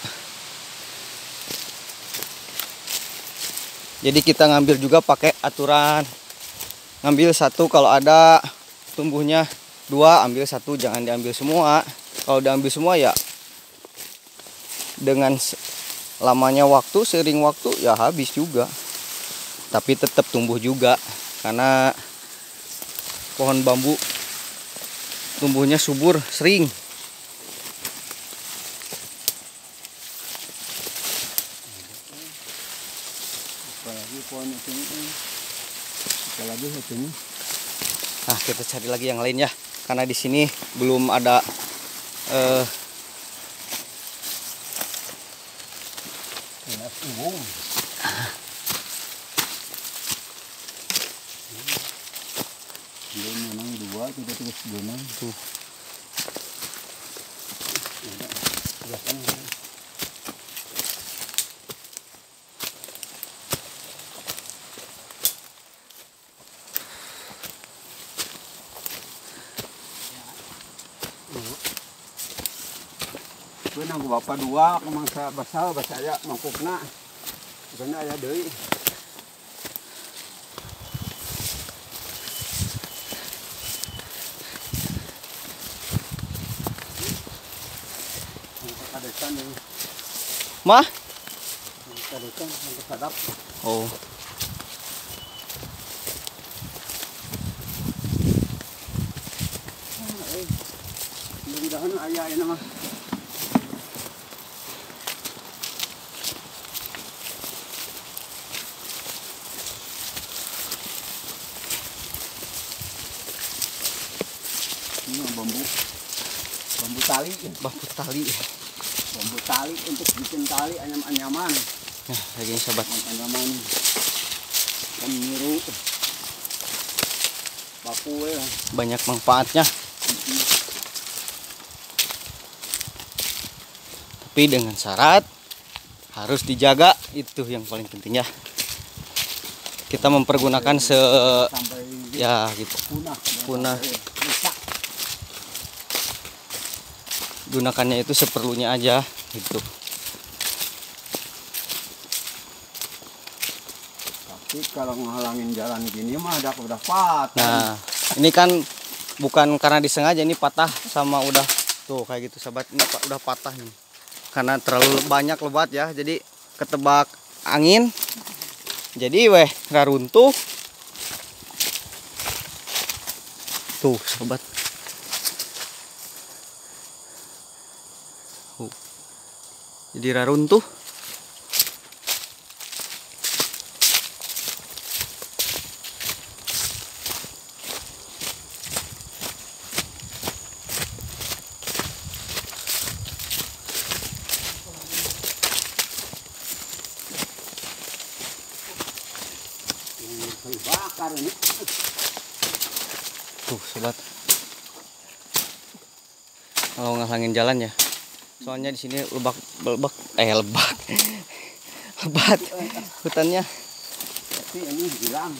Jadi kita ngambil juga pakai aturan. Ngambil satu kalau ada tumbuhnya, dua ambil satu, jangan diambil semua. Kalau diambil semua ya dengan lamanya waktu, sering waktu ya habis juga. Tapi tetap tumbuh juga karena pohon bambu tumbuhnya subur, sering. Apalagi pohon itu ini. Kita lagi ini. Nah, kita cari lagi yang lain ya. Karena di sini belum ada eh, Enak umum. Dia memang dua, tidak terus benang tuh. Benang bapak dua, kemangsa basal, basaya mangkukna. Bukannya ayah deui. Kadesan ini. mah. Kadesan, mangkuk sadap. Oh. Mudah-mudahan ayah ini mah. Ini mah bambu, bambu tali, bambu tali. bambu tali untuk bikin tali anyam-anyaman. Nah, lagi nih sobat. Anyaman kan miru, baku ya. Banyak manfaatnya. Tapi dengan syarat harus dijaga, itu yang paling penting ya. Kita mempergunakan se Sampai ya gitu. punah. Punah. Sampai rusak. Gunakannya itu seperlunya aja gitu. Tapi kalau ngehalangin jalan gini mah udah udah patah. Nah, ini kan bukan karena disengaja, ini patah sama udah tuh kayak gitu sahabat. Ini udah patah nih. Karena terlalu banyak lebat ya, jadi ketebak angin. Jadi weh nggak runtuh. Tuh sobat. Tuh. Jadi nggak runtuh. Bakar ini. Tuh sobat. Kalau ngalangin jalan ya. Soalnya di sini lebak lebak eh lebak. Lebat hutannya. Tapi ini hilang.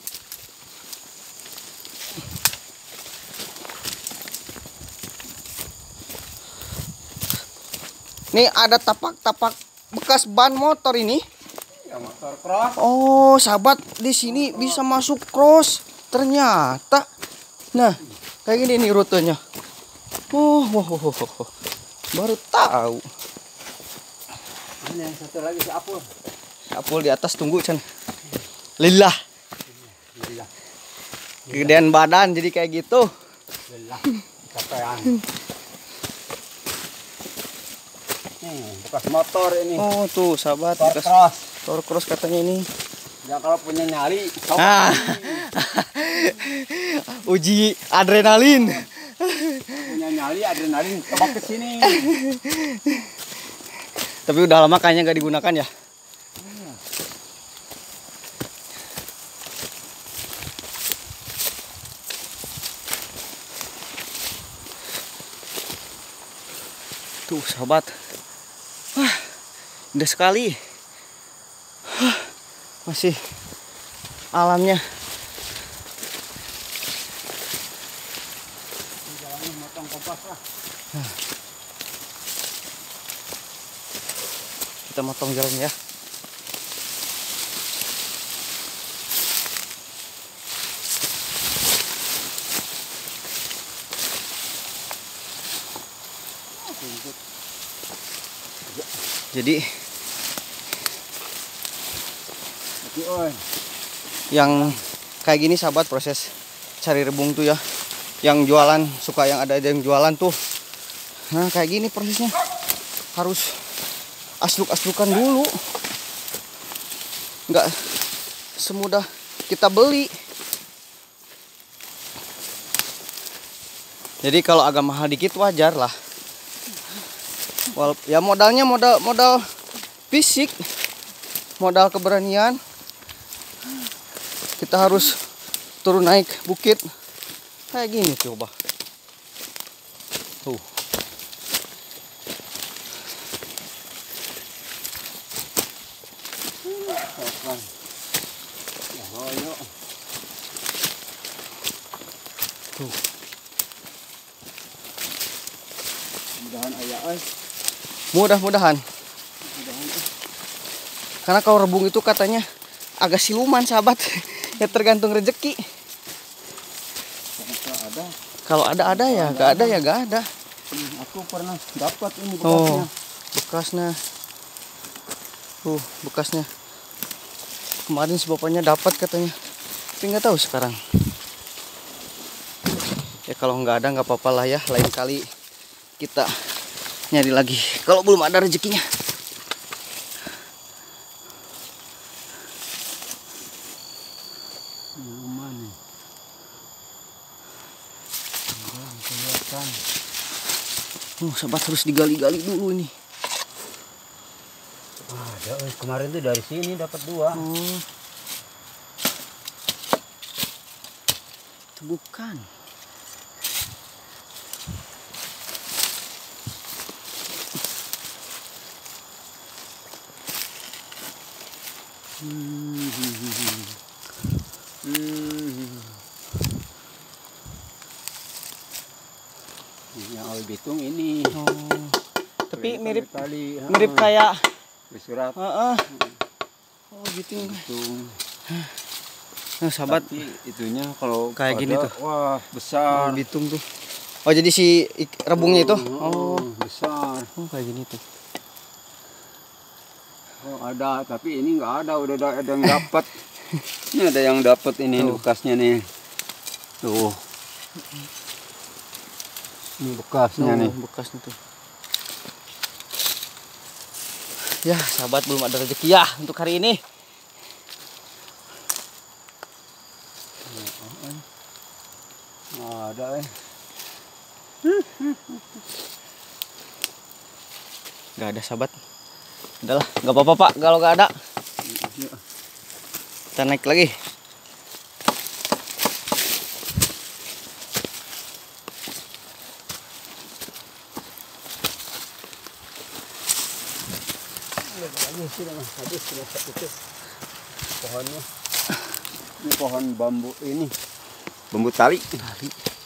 Nih ada tapak-tapak bekas ban motor ini. Ya motor cross. Oh, sahabat, di sini bisa masuk cross. Ternyata. Nah, kayak gini nih rutenya. Oh, oh, oh, oh, oh. Baru tahu. Ini yang satu lagi si Apul. Apul di atas tunggu Chan. Lillah. Lillah. Kegedean badan jadi kayak gitu. Lillah. Capean. Nih, bekas motor ini. Oh, tuh sahabat, Motor bekas cross. motor cross katanya ini. Ya kalau punya nyali, Ah. Uji adrenalin. punya nyali adrenalin coba ke sini. Tapi udah lama kayaknya nggak digunakan ya. Tuh sahabat, wah, indah sekali. Wah, masih alamnya. Jalannya motong kompas lah. Kita motong jalan ya. Jadi Oke, oi. yang kayak gini sahabat proses cari rebung tuh ya. Yang jualan suka yang ada yang jualan tuh. Nah kayak gini prosesnya. Harus asluk-aslukan dulu. Nggak semudah kita beli. Jadi kalau agak mahal dikit wajar lah. Wal ya modalnya modal modal fisik, modal keberanian. Kita harus turun naik bukit kayak gini coba. Tuh. Tuh. Mudahan ayah oi. Mudah-mudahan. Karena kalau rebung itu katanya agak siluman sahabat. Ya tergantung rezeki. Ternyata ada. Kalau ada ada ya, gak ada ya gak ada. Aku pernah dapat ini Oh, bekasnya. bekasnya. Tuh, bekasnya. Kemarin si bapaknya dapat katanya. Tapi nggak tahu sekarang. Ya kalau nggak ada nggak apa-apa lah ya. Lain kali kita nyari lagi. Kalau belum ada rezekinya. Siluman nih. ikan. Oh, sahabat harus digali-gali dulu ini. Ada, eh, kemarin tuh dari sini dapat dua. Oh. Itu bukan. Hmm. Hmm. Yang Al Bitung ini. Oh. Tapi mirip kali, mirip kayak bersurat. Heeh. Oh, gitu. Bitung. Nah, sahabat, Tapi itunya kalau kayak ada, gini tuh. Wah, Oh, besar. bitung tuh. Oh, jadi si ik- rebungnya itu. Oh, Oh, besar. oh kayak gini tuh. Oh, ada, tapi ini nggak ada, udah ada, ada yang dapat. Ini ada yang dapat ini Tuh. bekasnya nih. Tuh. Ini bekasnya nih. Oh, bekasnya tuh. Ya, sahabat, belum ada rezeki ya untuk hari ini. Nah, ada eh. Gak ada, sahabat. Udahlah, nggak apa-apa Pak kalau nggak ada. Kita naik lagi. Habis sudah itu pohonnya. Ini pohon bambu ini. Bambu tali. Tali.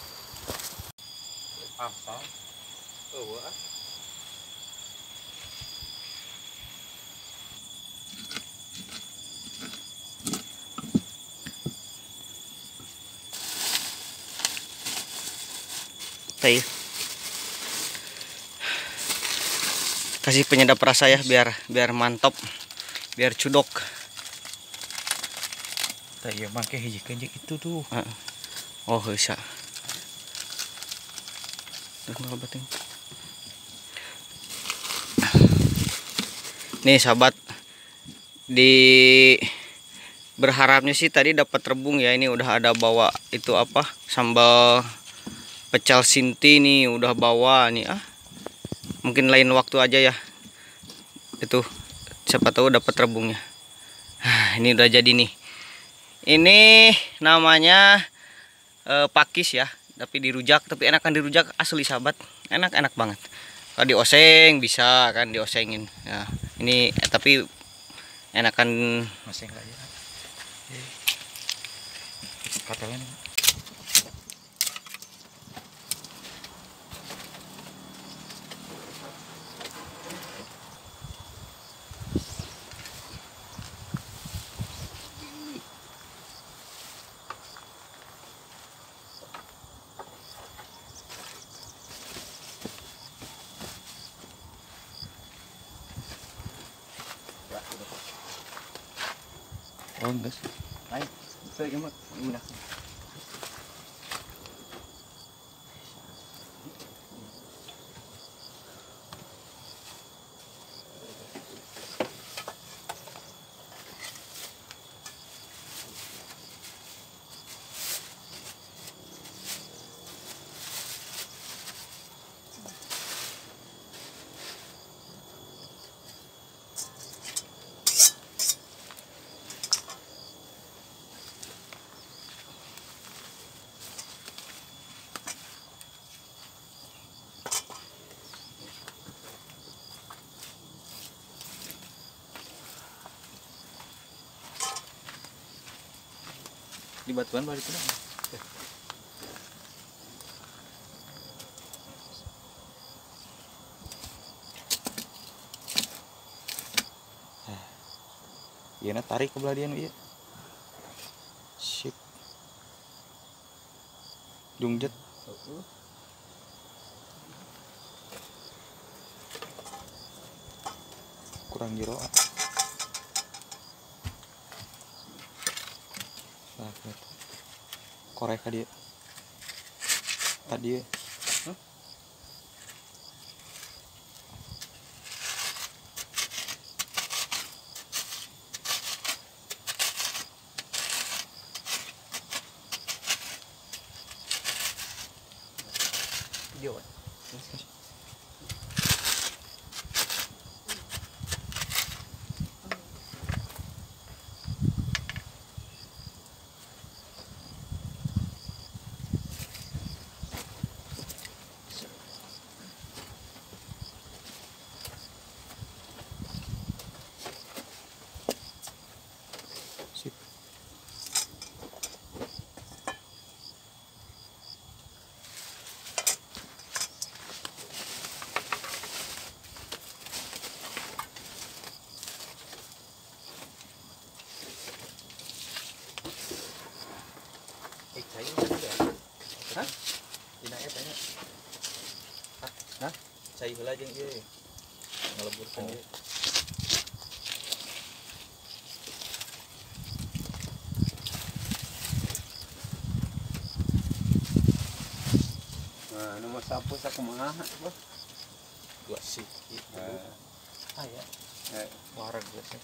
Apa? Oh, Teh. Kasih penyedap rasa ya biar biar mantap, biar cudok. Tah ieu mah ke hiji kenjek itu tuh. Heeh. Oh, bisa. Terus ngelebatin. Nih sahabat, di berharapnya sih tadi dapat rebung ya. Ini udah ada bawa itu apa, sambal pecel sinti nih udah bawa nih ah. Mungkin lain waktu aja ya. Itu siapa tahu dapat rebungnya. Ini udah jadi nih. Ini namanya eh, pakis ya, tapi dirujak, tapi enakan dirujak asli sahabat. Enak-enak banget. Kalau dioseng bisa kan diosengin. Ya, ini eh, tapi enakan Masih enggak ya. Katakan oh enggak sih. Ayo, saya gimana? Gimana? Di batuan balik itu. Iya, nah tarik ke belah dia nu ieu. Sip. Jungjet. Kurang jero. Nah, korek ka dia. Tadi. Huh? Video. Sip. Eh, saya juga. Hah? Dina eta nya. Hah? Cai heula jeung ieu. Ngaleburkeun Oh. ieu. Nah, nomor sapu sakumaha, Bos? Dua sih. Eh, Aya eh, wareg biasa.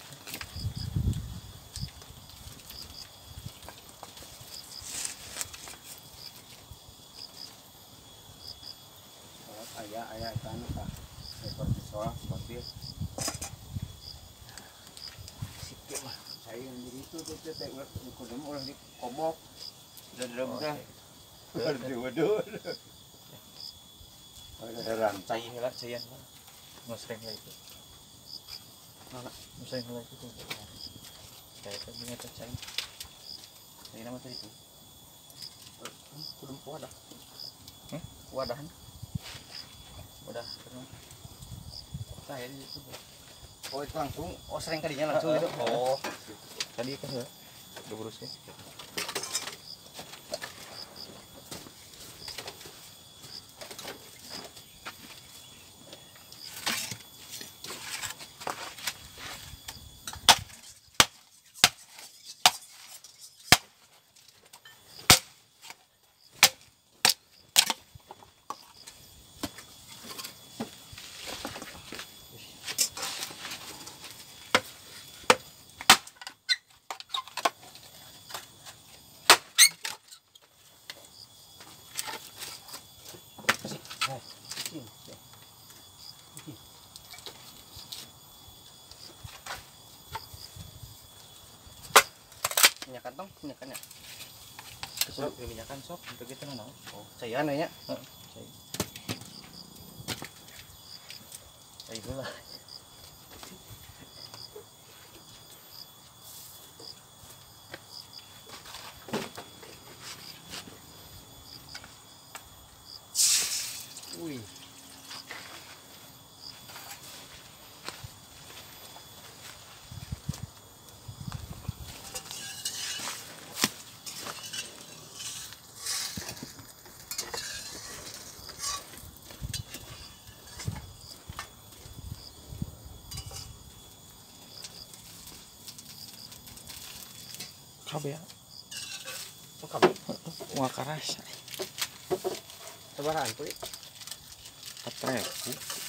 sholat aya aya eta anu tah. Seperti sholat seperti Sikit mah. saya yang jadi itu tuh teh teh ulah kudu mah ulah dikobok. Udah dalam teh. Waduh waduh. Ada rantai. Cai heula caian heula. Ngosreng heula itu. Mana? Ngosreng heula itu. Kayak tadi ngata cai. Ini nama tadi itu. Kudu wadah. Hmm? Wadahan. Udah, terus. Saya di situ. Oh, itu langsung. Oh, sering kadinya langsung gitu. Oh. Tadi kan ya. Udah urusnya. Minyak kantong, minyak kannya. Sok minyakan sok untuk kita nana. Oh, cairan nya. Heeh, cai. Cai heula. Wih. Kabeh. Oh, kamu. Wah karasa. Sabarahan tuh. Katreku.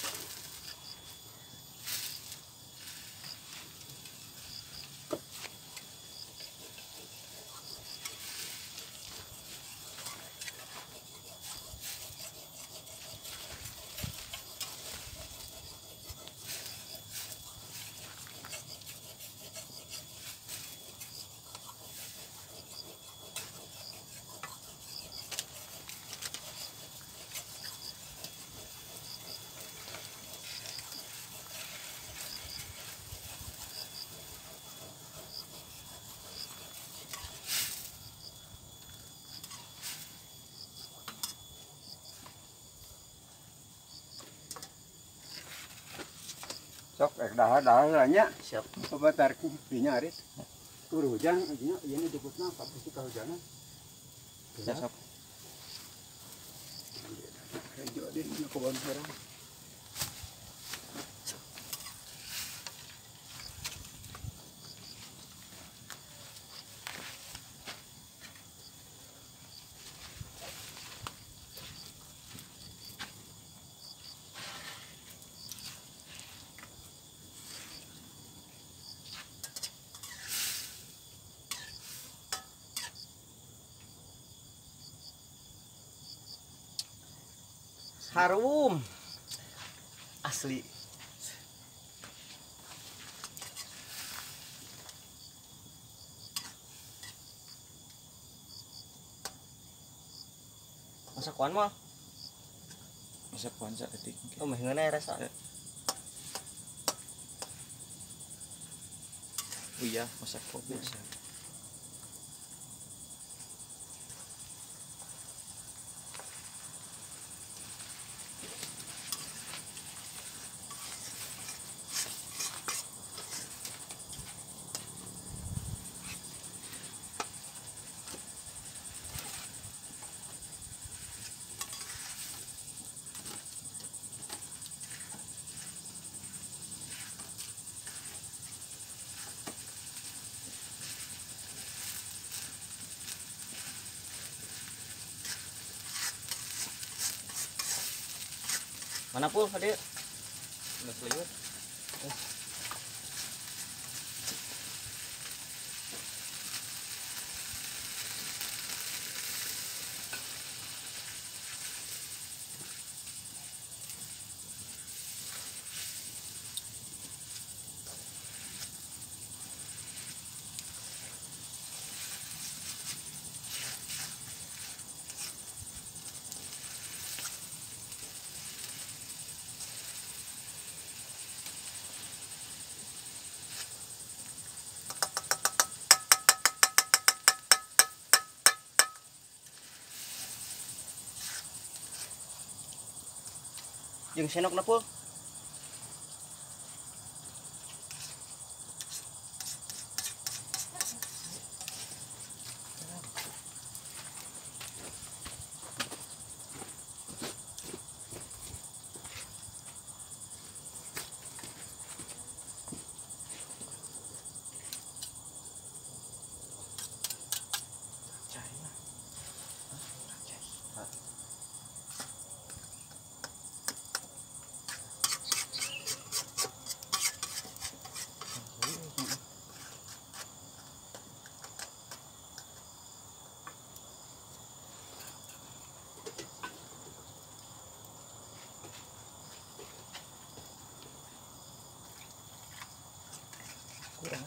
Sok ek dahar-dahar lah nya. Siap. Coba tarik dinya arit. Tur hujan aja ieu dikutna pasti kahujanan. Bisa sok. Hejo din nu kebon sareng. Harum. Asli. Masak kuan mah. Masak kuan saeutik. Oh, mah ngeunae rasa. Oh iya, masak kopi biasa. Mana pul tadi? Udah seliwet. Jeung senok na pul. Kurang.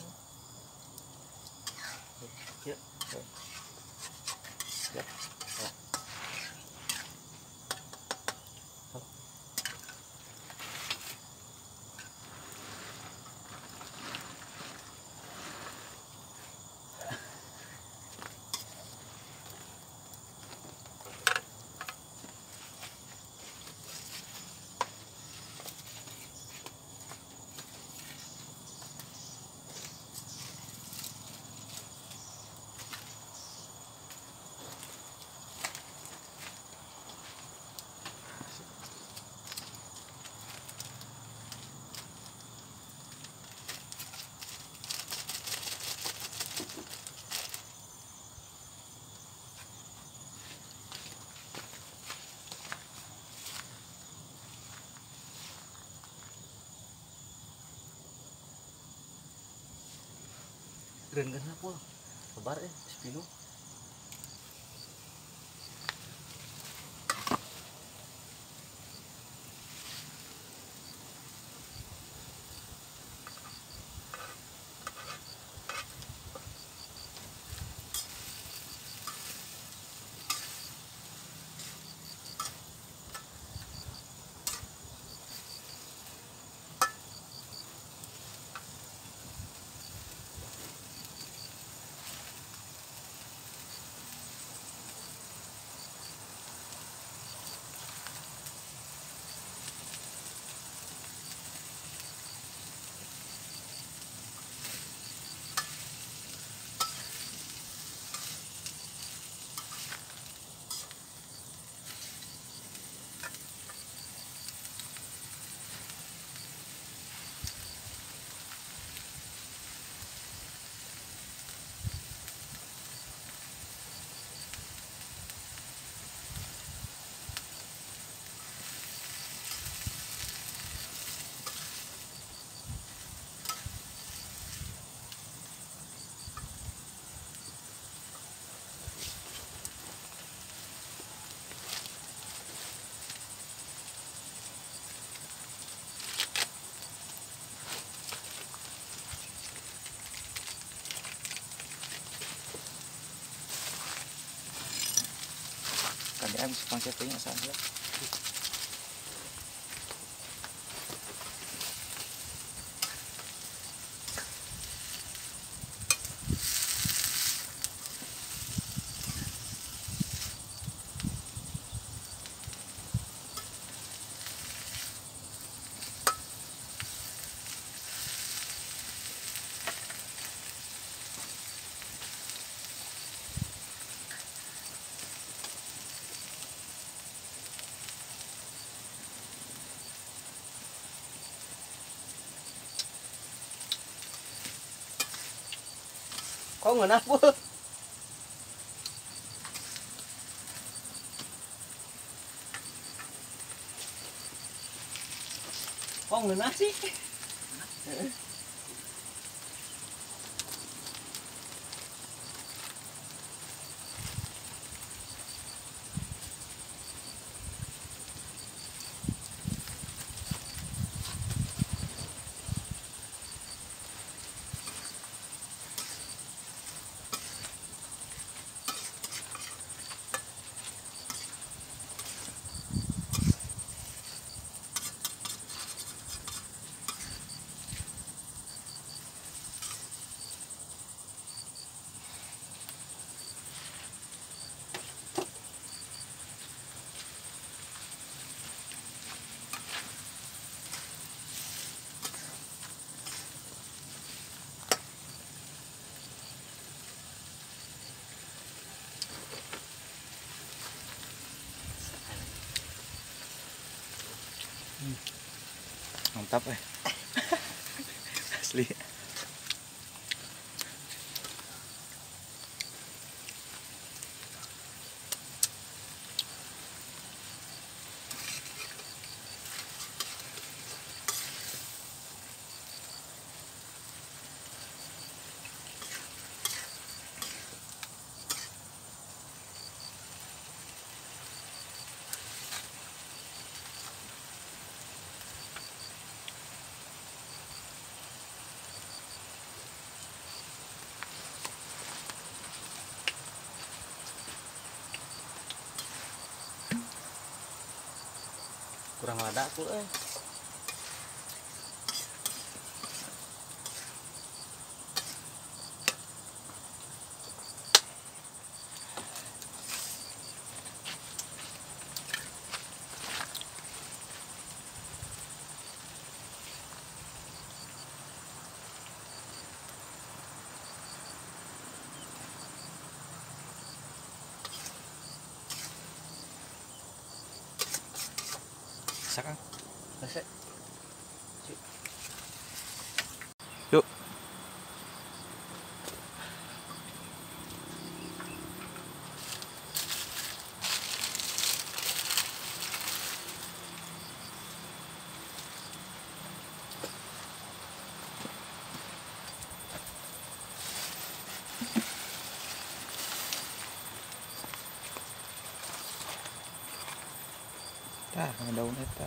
Ya. Ya. Oh. Keren kan pul. Lebar eh sepuluh. Saya mesti pangkat tanya saja. Kok ngeunah bu? Kok ngeunah sih? Mantap eh. Asli. Kurang ada aku eh. Bisa kan? Bisa. Yuk. Tah, daun eta.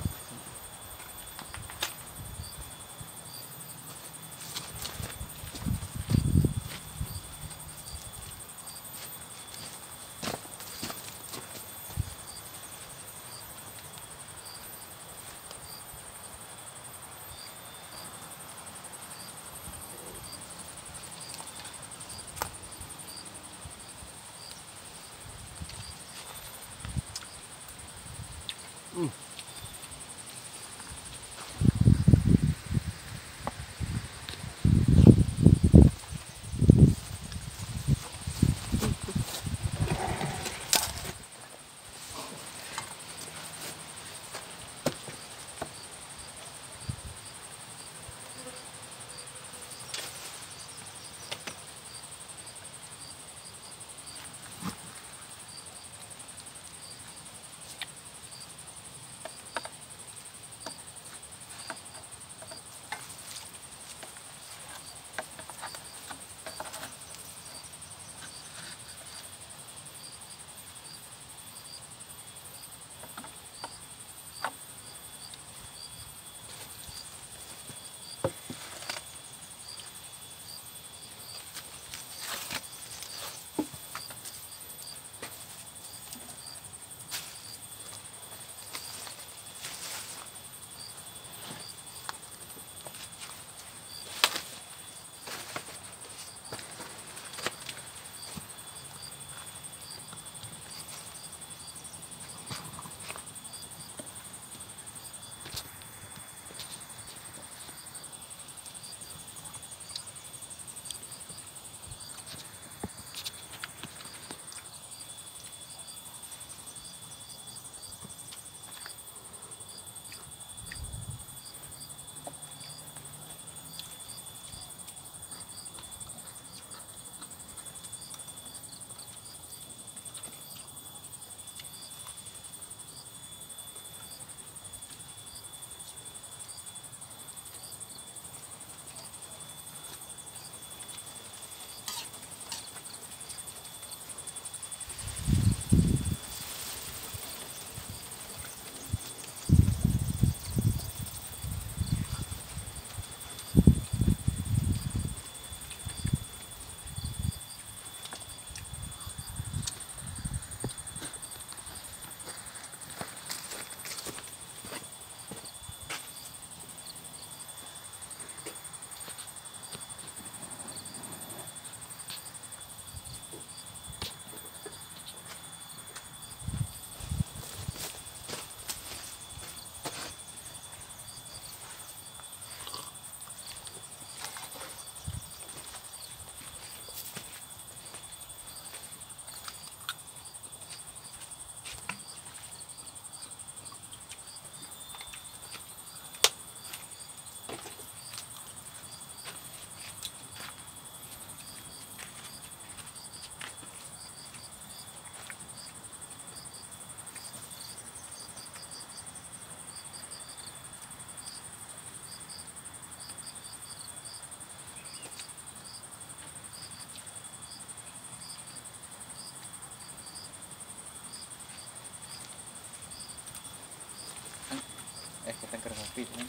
sepi kan.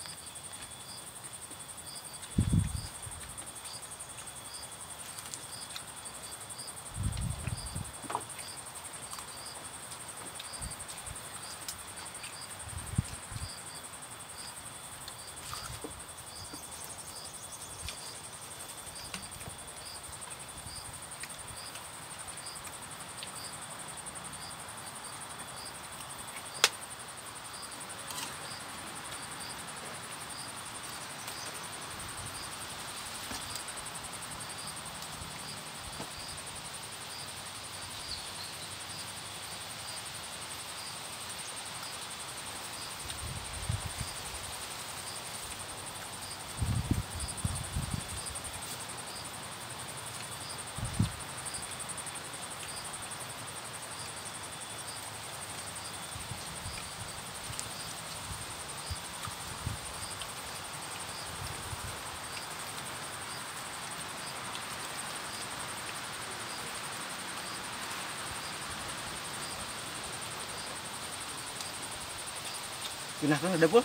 Pindah kan ada pul?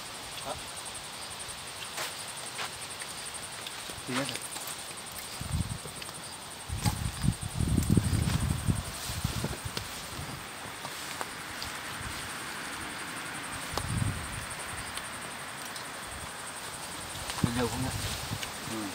Iya dah. Jauh enggak? Hmm.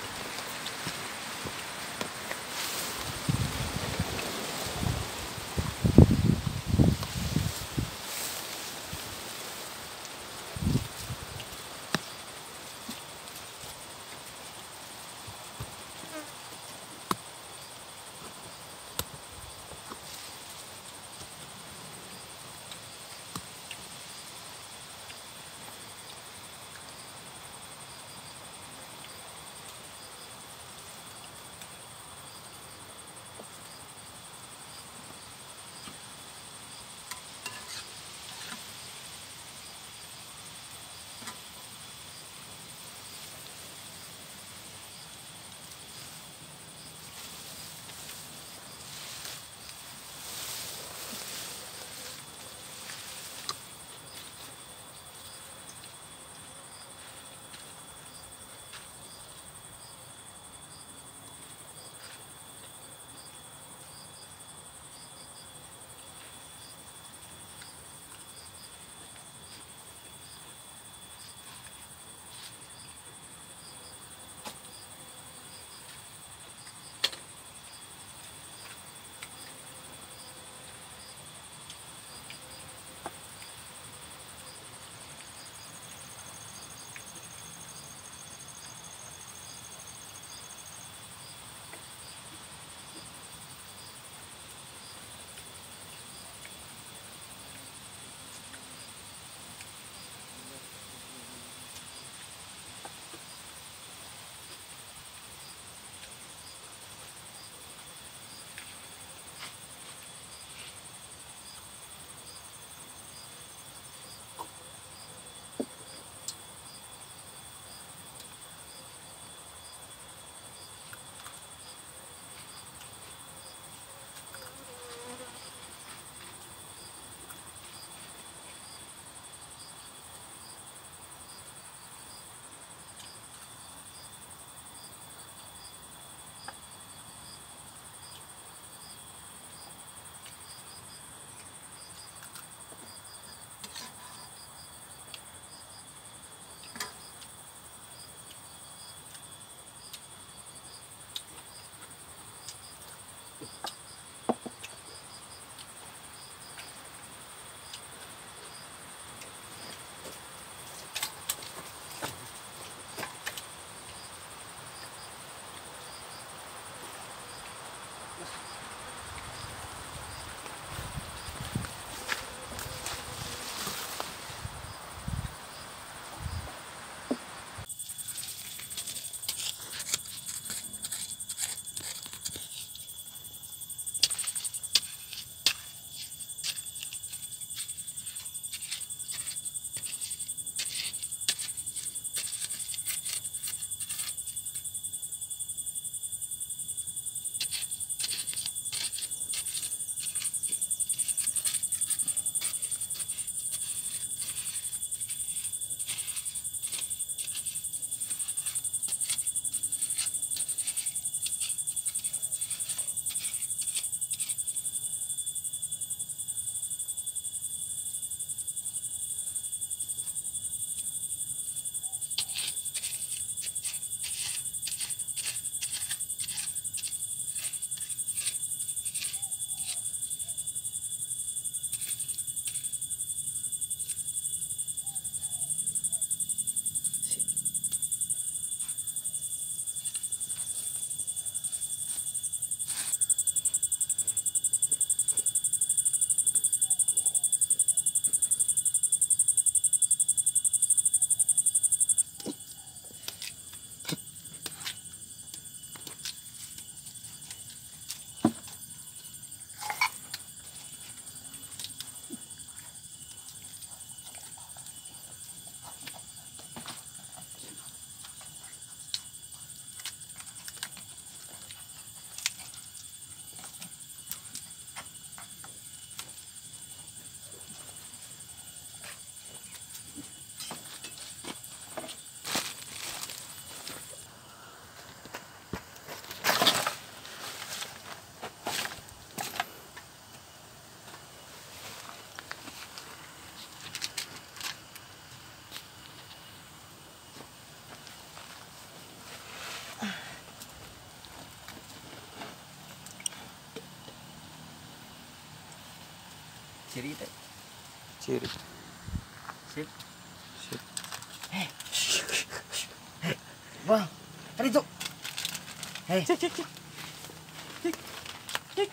ciri teh. Ciri. Sip. Sip. Hei. Hei. Bang, tadi tuh. Hei. Cik cik cik. Cik. Cik.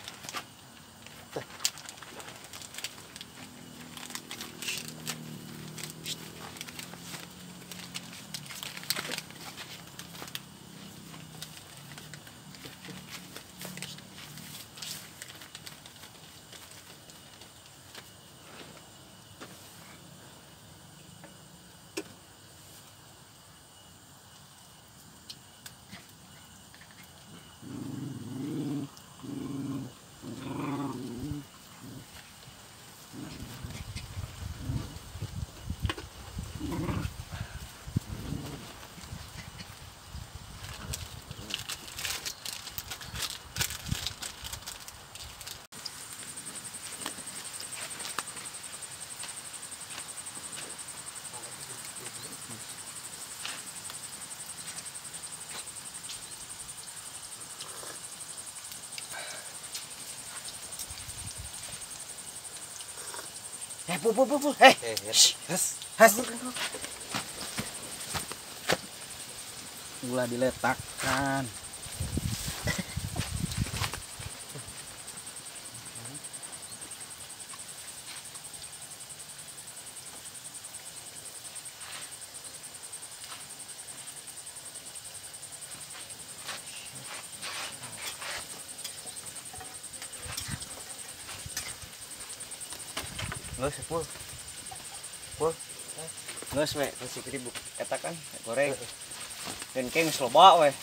Eh, pu pu pu pu. Hei. Eh, Has. Has. Gula diletakkan. Geus pul. Pul. Geus we, masih keribuk. Katakan goreng. Dan keng geus loba we.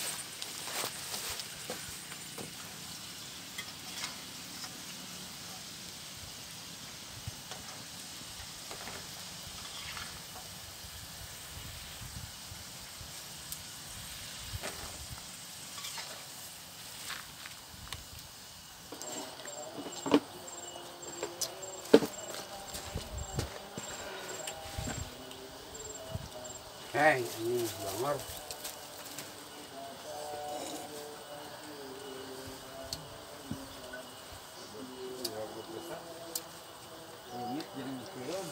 Hei, ini bangor. Ini jadi film.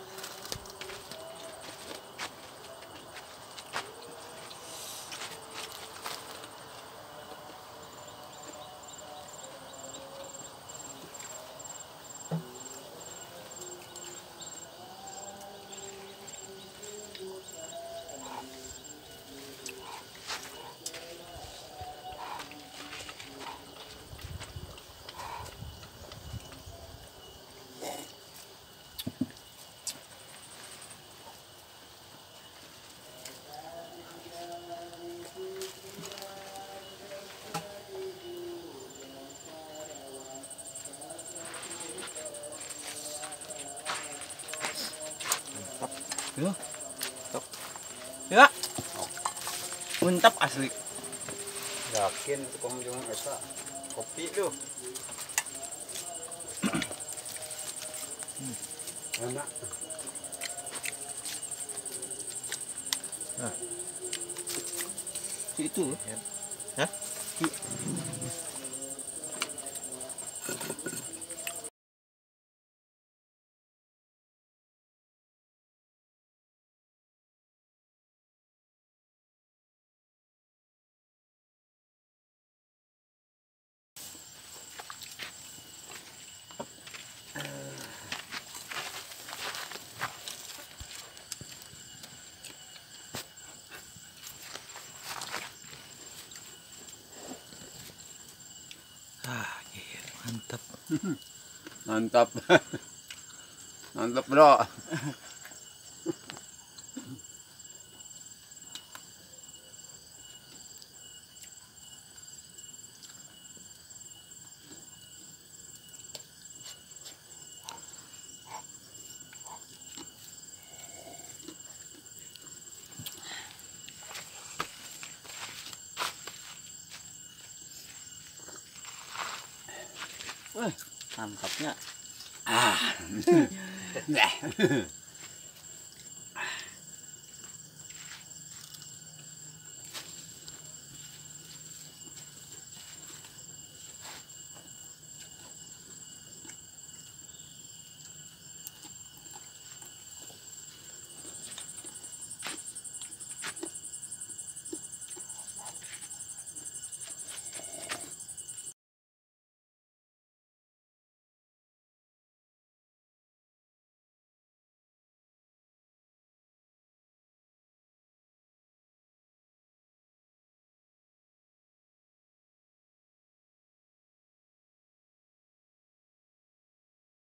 Yuh. Tok. Ya. Mantap asli. Yakin tukang jeung eta kopi lu. Enak. Nah. Si itu. Hah? Ah, iya, mantap. Mantap. Mantap, Bro. Wah, mantapnya. Ah.